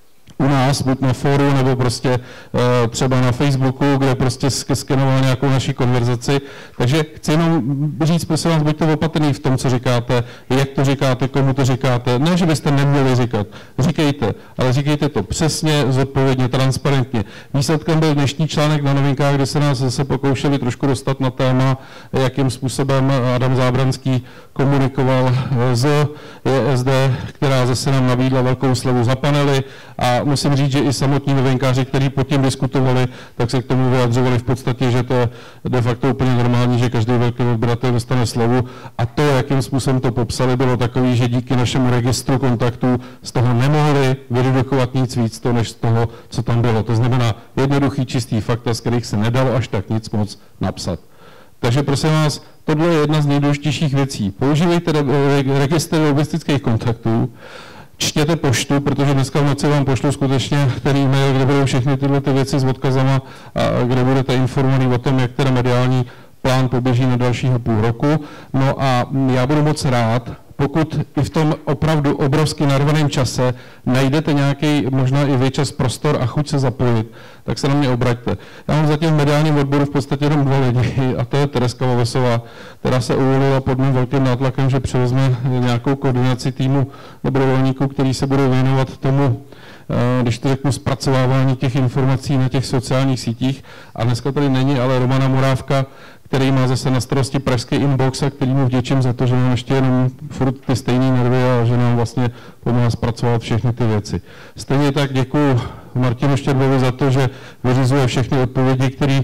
u nás, buď na fóru, nebo prostě třeba na Facebooku, kde prostě skenoval nějakou naší konverzaci. Takže chci jenom říct, prosím vás, buďte opatrný v tom, co říkáte, jak to říkáte, komu to říkáte. Ne, že byste neměli říkat, říkejte, ale říkejte to přesně, zodpovědně, transparentně. Výsledkem byl dnešní článek na Novinkách, kde se nás zase pokoušeli trošku dostat na téma, jakým způsobem Adam Zábranský komunikoval z JSD, která zase nám nabídla velkou slevu za panely a musím říct, že i samotní novinkáři, kteří pod tím diskutovali, tak se k tomu vyjadřovali v podstatě, že to je de facto úplně normální, že každý velký odběratel dostane slevu a to, jakým způsobem to popsali, bylo takový, že díky našemu registru kontaktů z toho nemohli vydedukovat nic víc to, než z toho, co tam bylo. To znamená jednoduchý, čistý fakta, z kterých se nedalo až tak nic moc napsat. Takže prosím vás, tohle je jedna z nejdůležitějších věcí. Používejte registr lobistických kontaktů, čtěte poštu, protože dneska v noci vám pošlu skutečně ten e-mail, kde budou všechny tyhle ty věci s odkazama a kde budete informovaní o tom, jak ten mediální plán poběží na dalšího půl roku. No a já budu moc rád, pokud i v tom opravdu obrovsky narvaném čase najdete nějaký možná i větší prostor a chuť se zapojit, tak se na mě obraťte. Já mám zatím v mediálním odboru v podstatě jenom 2 lidi a to je Tereska Vavesová, která se uvolila pod mým velkým nátlakem, že převezme nějakou koordinaci týmu dobrovolníků, kteří se budou věnovat tomu, když to řeknu, zpracovávání těch informací na těch sociálních sítích. A dneska tady není ale Romana Morávka, který má zase na starosti pražský inbox a který mu vděčím za to, že mám ještě jenom furt ty stejné nervy a že nám vlastně pomáhá zpracovat všechny ty věci. Stejně tak děkuji Martinu Štědlovi za to, že vyřizuje všechny odpovědi, které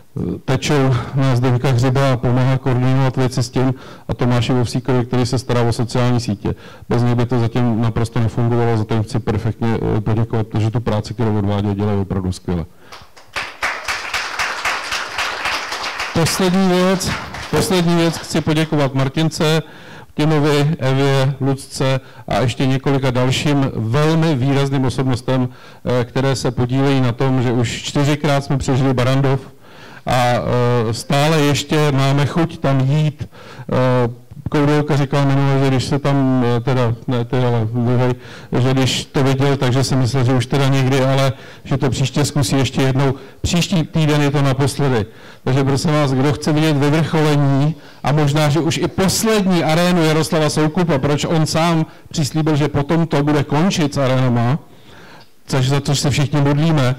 tečou na Zdeňka Hřiba a pomáhá koordinovat věci s tím a Tomáši Vovsíkovi, který se stará o sociální sítě. Bez něj by to zatím naprosto nefungovalo, za to jim chci perfektně poděkovat, protože tu práci, kterou odvádějí, dělají opravdu skvěle. Poslední věc, chci poděkovat Martince, Timovi, Evě, Lucce a ještě několika dalším velmi výrazným osobnostem, které se podílejí na tom, že už 4krát jsme přežili Barrandov a stále ještě máme chuť tam jít. Koudelka říkal minule, že když se tam, že když to viděl, takže si myslel, že už teda někdy, ale že to příště zkusí ještě jednou. Příští týden je to naposledy. Takže prosím vás, kdo chce vidět vyvrcholení a možná, že už i poslední arénu Jaroslava Soukupa, proč on sám přislíbil, že potom to bude končit s arénama, za což se všichni modlíme,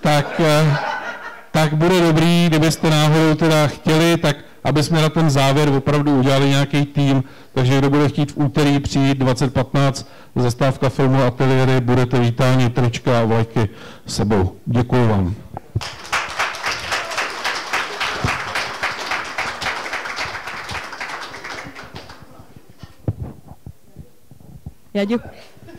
tak bude dobrý, kdybyste náhodou teda chtěli, tak aby jsme na ten závěr opravdu udělali nějaký tým, takže kdo bude chtít v úterý přijít 2015, zastávka filmu Ateliéry, budete vítáni, trička a vlajky sebou. Děkuji vám. Já děkuji.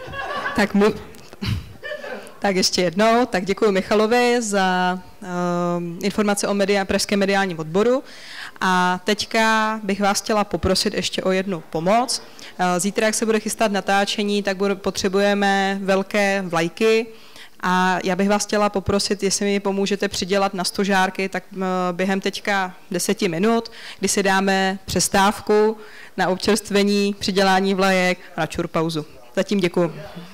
Tak ještě jednou, tak děkuji Michalovi za informace o pražském mediálním odboru. A teďka bych vás chtěla poprosit ještě o jednu pomoc. Zítra, jak se bude chystat natáčení, tak potřebujeme velké vlajky a já bych vás chtěla poprosit, jestli mi pomůžete přidělat na stožárky, tak během teďka 10 minut, kdy si dáme přestávku na občerstvení, přidělání vlajek a na čurpauzu. Zatím děkuji.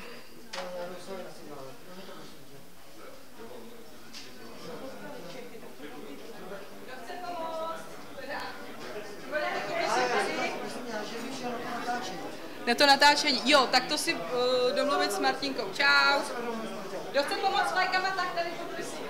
Na to natáčení. Jo, tak to si domluvit s Martinkou. Čau. Kdo chce pomoct s vlajkama, tak tady poprosím.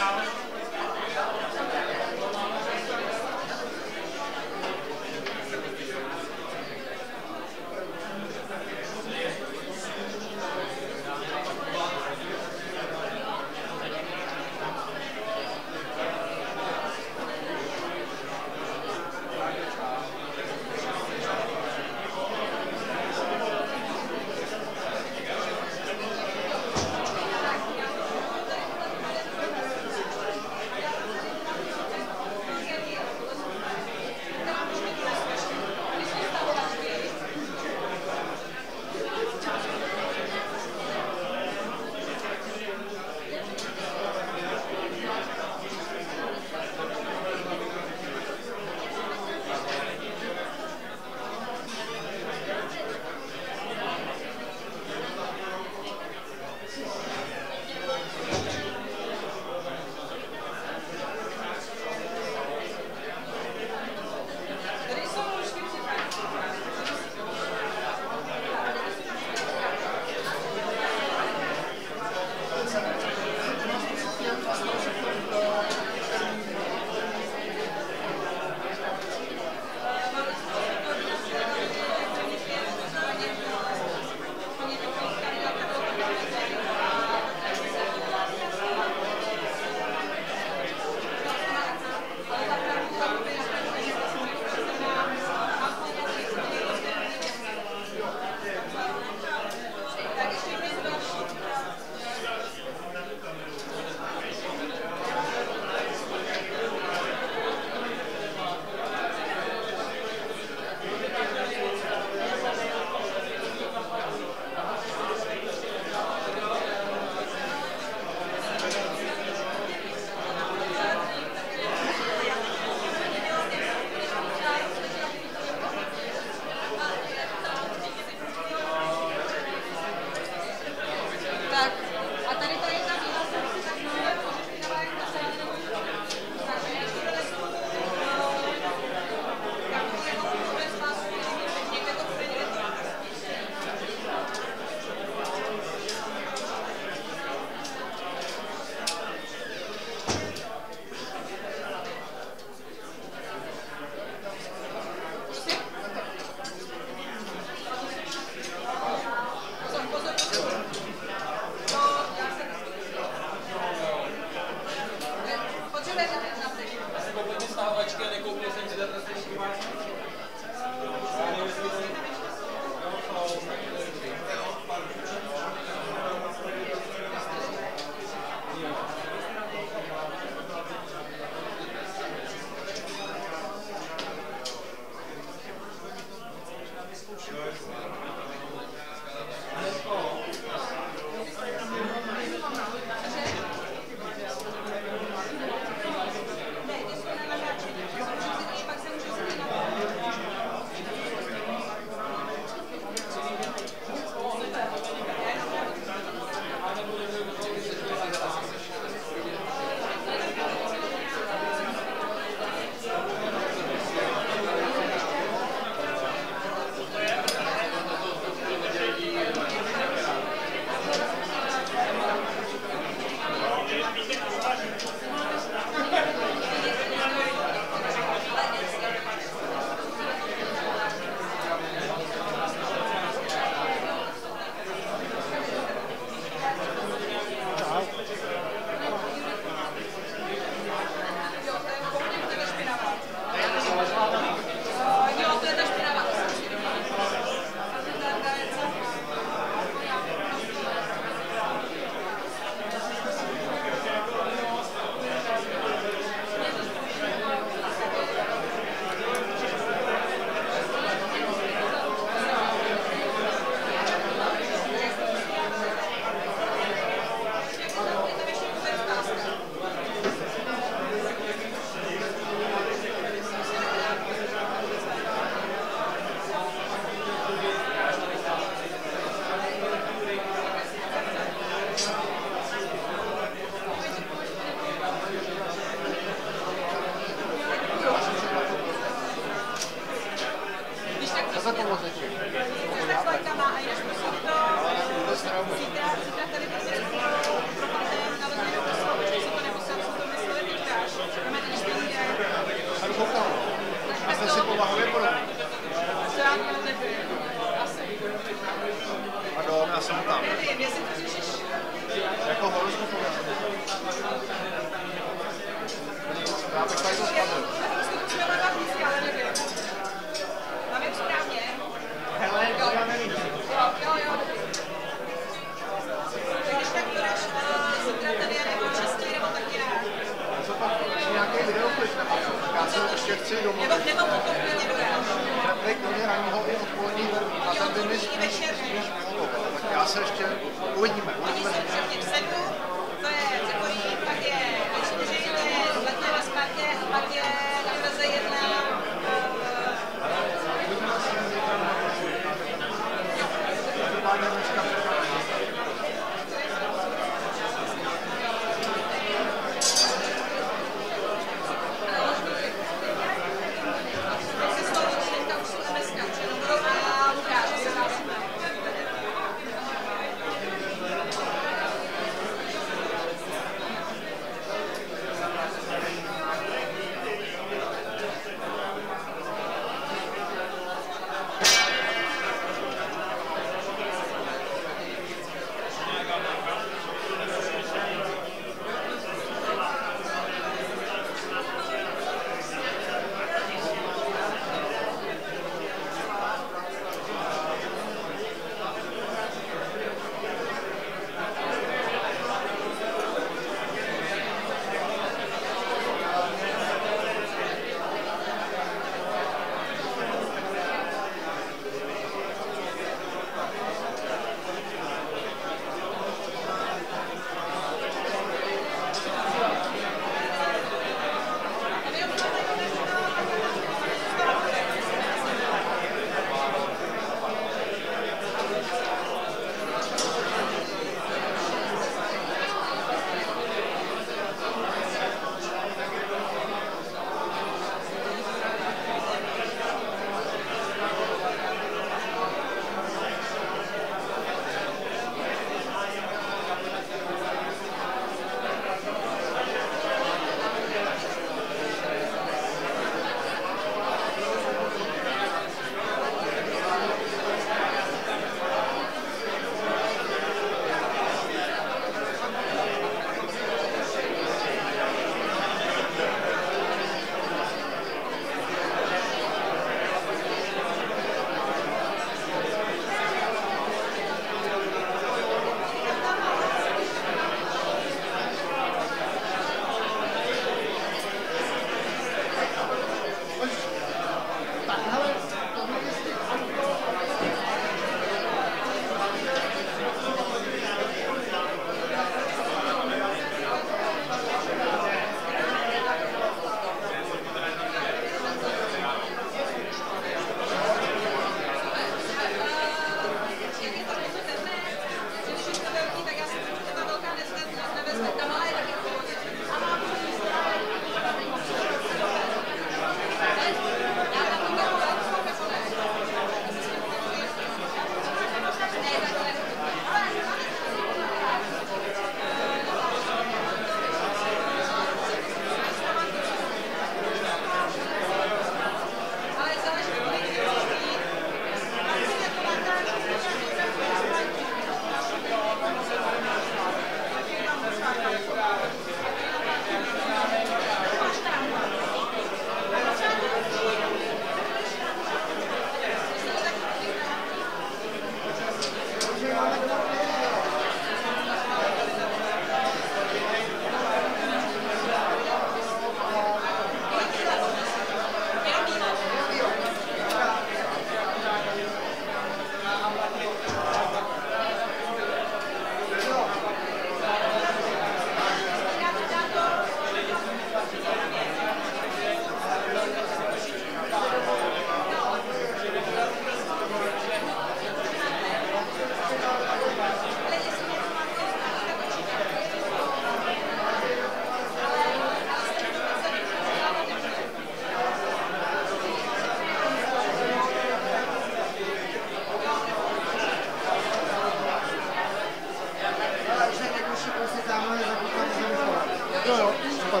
Jo, super.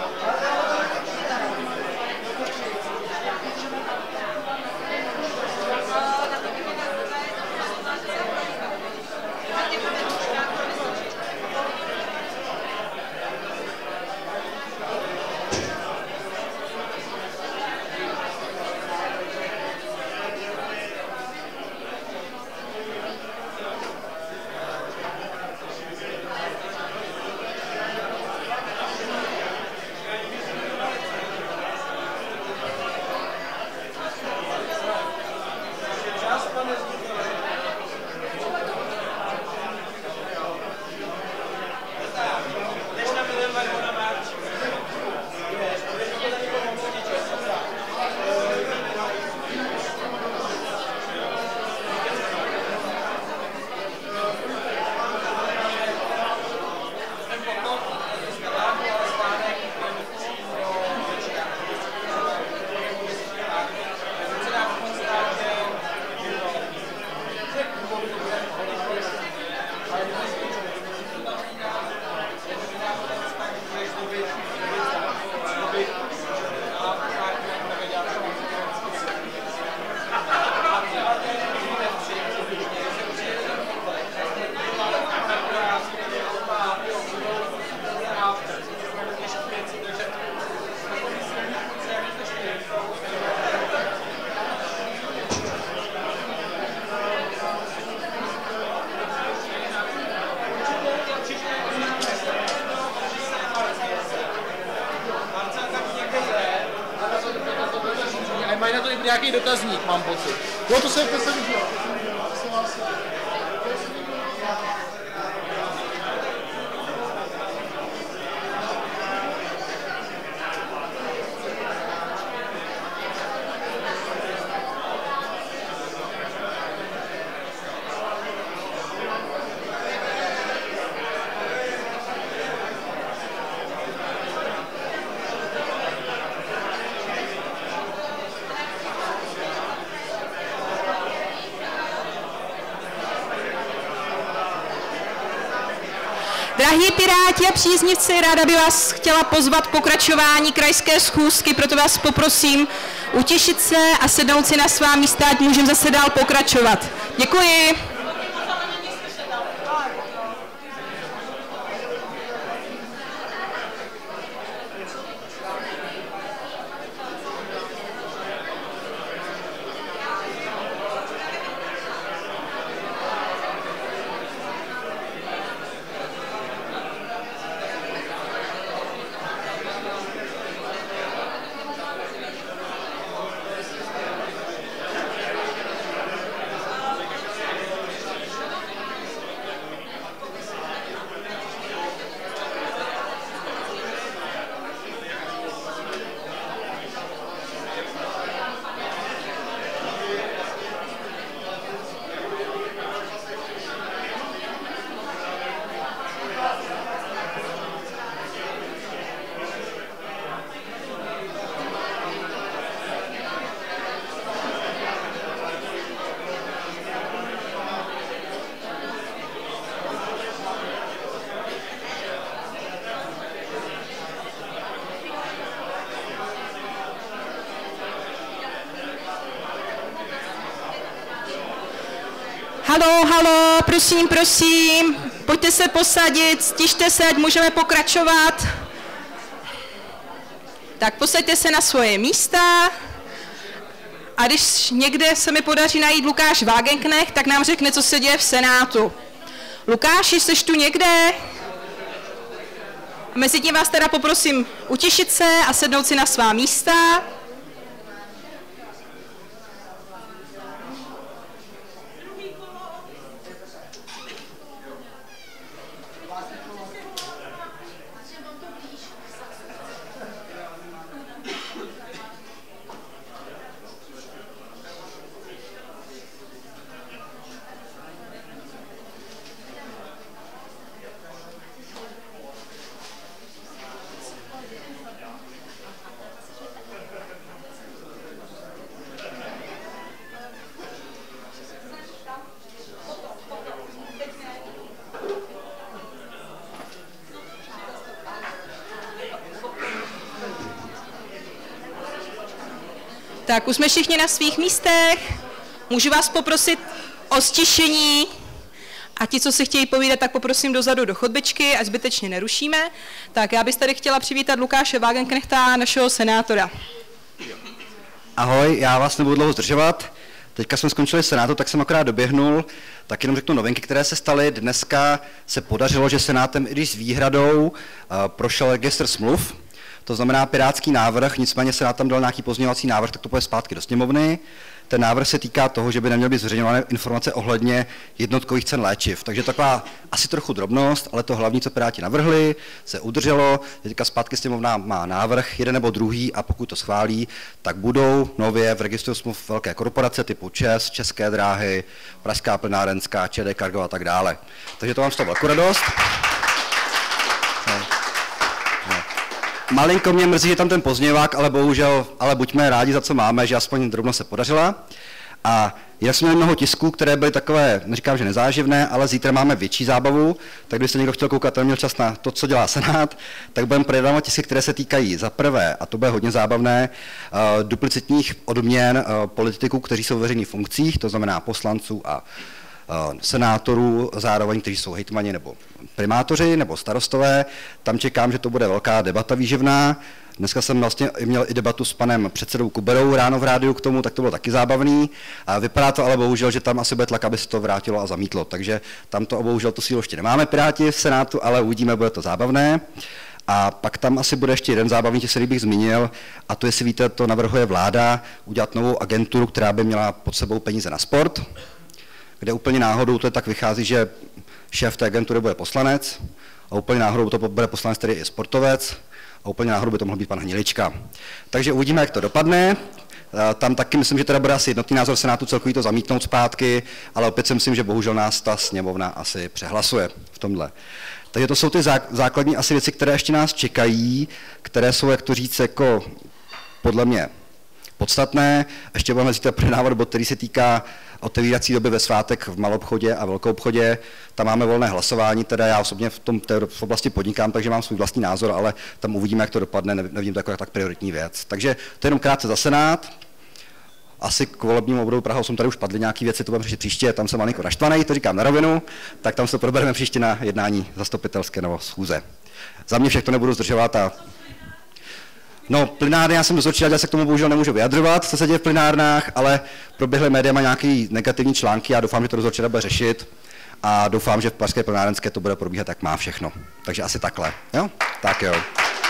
Mají na to i nějaký dotazník, mám pocit. Jo, to se viděl. Drahí piráti a příznivci, ráda by vás chtěla pozvat k pokračování krajské schůzky, proto vás poprosím utěšit se a sednout si na svá místa, ať můžeme zase dál pokračovat. Děkuji. Halo, prosím, pojďte se posadit, stište se, ať můžeme pokračovat. Tak posaďte se na svoje místa a když někde se mi podaří najít Lukáš Wagenknecht, tak nám řekne, co se děje v Senátu. Lukáši, seš tu někde? A mezi tím vás teda poprosím utišit se a sednout si na svá místa. Tak už jsme všichni na svých místech. Můžu vás poprosit o stišení. A ti, co si chtějí povídat, tak poprosím dozadu do chodbičky, ať zbytečně nerušíme. Tak já bych tady chtěla přivítat Lukáše Wagenknechta, našeho senátora. Ahoj, já vás nebudu dlouho zdržovat. Teďka jsme skončili Senátu, tak jsem akorát doběhnul. Tak jenom řeknu novinky, které se staly. Dneska se podařilo, že Senátem, i když s výhradou, prošel registr smluv. To znamená pirátský návrh, nicméně Senát tam dal nějaký pozměňovací návrh, tak to půjde zpátky do sněmovny. Ten návrh se týká toho, že by neměly být zveřejňovány informace ohledně jednotkových cen léčiv. Takže taková asi trochu drobnost, ale to hlavní, co Piráti navrhli, se udrželo. Teďka zpátky sněmovna má návrh, jeden nebo druhý, a pokud to schválí, tak budou nově v registru smluv velké korporace typu ČEZ, České dráhy, Pražská plynárenská, ČD Cargo a tak dále. Takže to mám z toho velkou radost. Malinko mě mrzí, že tam ten pozměňovák, ale bohužel, ale buďme rádi, za co máme, že aspoň drobno se podařila. A jinak jsme měli mnoho tisků, které byly takové, neříkám, že nezáživné, ale zítra máme větší zábavu, tak kdybyste někdo chtěl koukat a neměl čas na to, co dělá Senát, tak budeme projednávat tisky, které se týkají za prvé, a to bude hodně zábavné, duplicitních odměn politiků, kteří jsou ve veřejných funkcích, to znamená poslanců a senátorů, zároveň, kteří jsou hejtmani nebo primátoři nebo starostové. Tam čekám, že to bude velká debata výživná. Dneska jsem vlastně měl i debatu s panem předsedou Kuberou ráno v rádiu k tomu, tak to bylo taky zábavný. A vypadá to ale bohužel, že tam asi bude tlak, aby se to vrátilo a zamítlo. Takže tam to bohužel tu sílu ještě nemáme Piráti v Senátu, ale uvidíme, bude to zábavné. A pak tam asi bude ještě jeden zábavný tisk, který bych zmínil, a to, jestli víte, to navrhuje vláda udělat novou agenturu, která by měla pod sebou peníze na sport, kde úplně náhodou to tak vychází, že šéf té agentury bude poslanec a úplně náhodou to bude poslanec, který je sportovec a úplně náhodou by to mohl být pan Hnilička. Takže uvidíme, jak to dopadne. Tam taky myslím, že teda bude asi jednotný názor Senátu celkový to zamítnout zpátky, ale opět si myslím, že bohužel nás ta sněmovna asi přehlasuje v tomhle. Takže to jsou ty základní asi věci, které ještě nás čekají, které jsou, jak to říct, jako podle mě podstatné. Ještě budeme zítra projednávat bod, který se týká otevírací doby ve svátek v maloobchodě a velkoobchodě. Tam máme volné hlasování, teda já osobně v oblasti podnikám, takže mám svůj vlastní názor, ale tam uvidíme, jak to dopadne, nevidím to jako tak prioritní věc. Takže to jenom krátce za Senát. Asi k volebnímu obvodu Praha 8 tady už padly nějaké věci, to budeme řešit příště, tam jsem malinko naštvaný, to říkám na rovinu, tak tam se to probereme příště na jednání zastupitelské nebo schůze. Za mě všechno nebudu zdržovat a no, plynárny, já jsem dozorčí, já se k tomu bohužel nemůžu vyjadřovat, co se děje v plynárnách, ale proběhly médiama nějaké negativní články, já doufám, že to dozorčí bude řešit a doufám, že v Pražské plynárenské to bude probíhat, jak má všechno. Takže asi takhle, jo? Tak jo.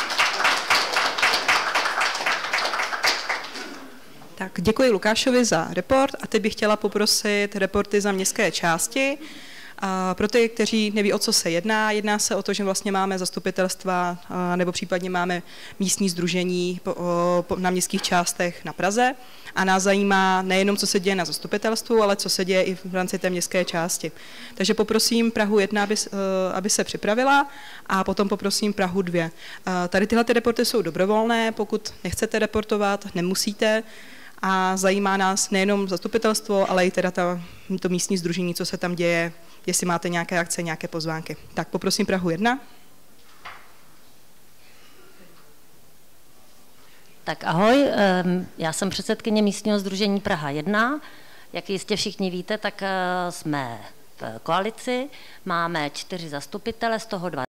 Tak děkuji Lukášovi za report a teď bych chtěla poprosit reporty za městské části. A pro ty, kteří neví, o co se jedná se o to, že vlastně máme zastupitelstva nebo případně máme místní sdružení na městských částech na Praze a nás zajímá nejenom, co se děje na zastupitelstvu, ale co se děje i v rámci té městské části. Takže poprosím Prahu 1, aby se připravila a potom poprosím Prahu 2. Tady tyhle reporty jsou dobrovolné, pokud nechcete reportovat, nemusíte. A zajímá nás nejenom zastupitelstvo, ale i teda to místní sdružení, co se tam děje, jestli máte nějaké akce, nějaké pozvánky. Tak poprosím Prahu 1. Tak ahoj, já jsem předsedkyně místního sdružení Praha 1. Jak jistě všichni víte, tak jsme v koalici, máme 4 zastupitele, z toho 2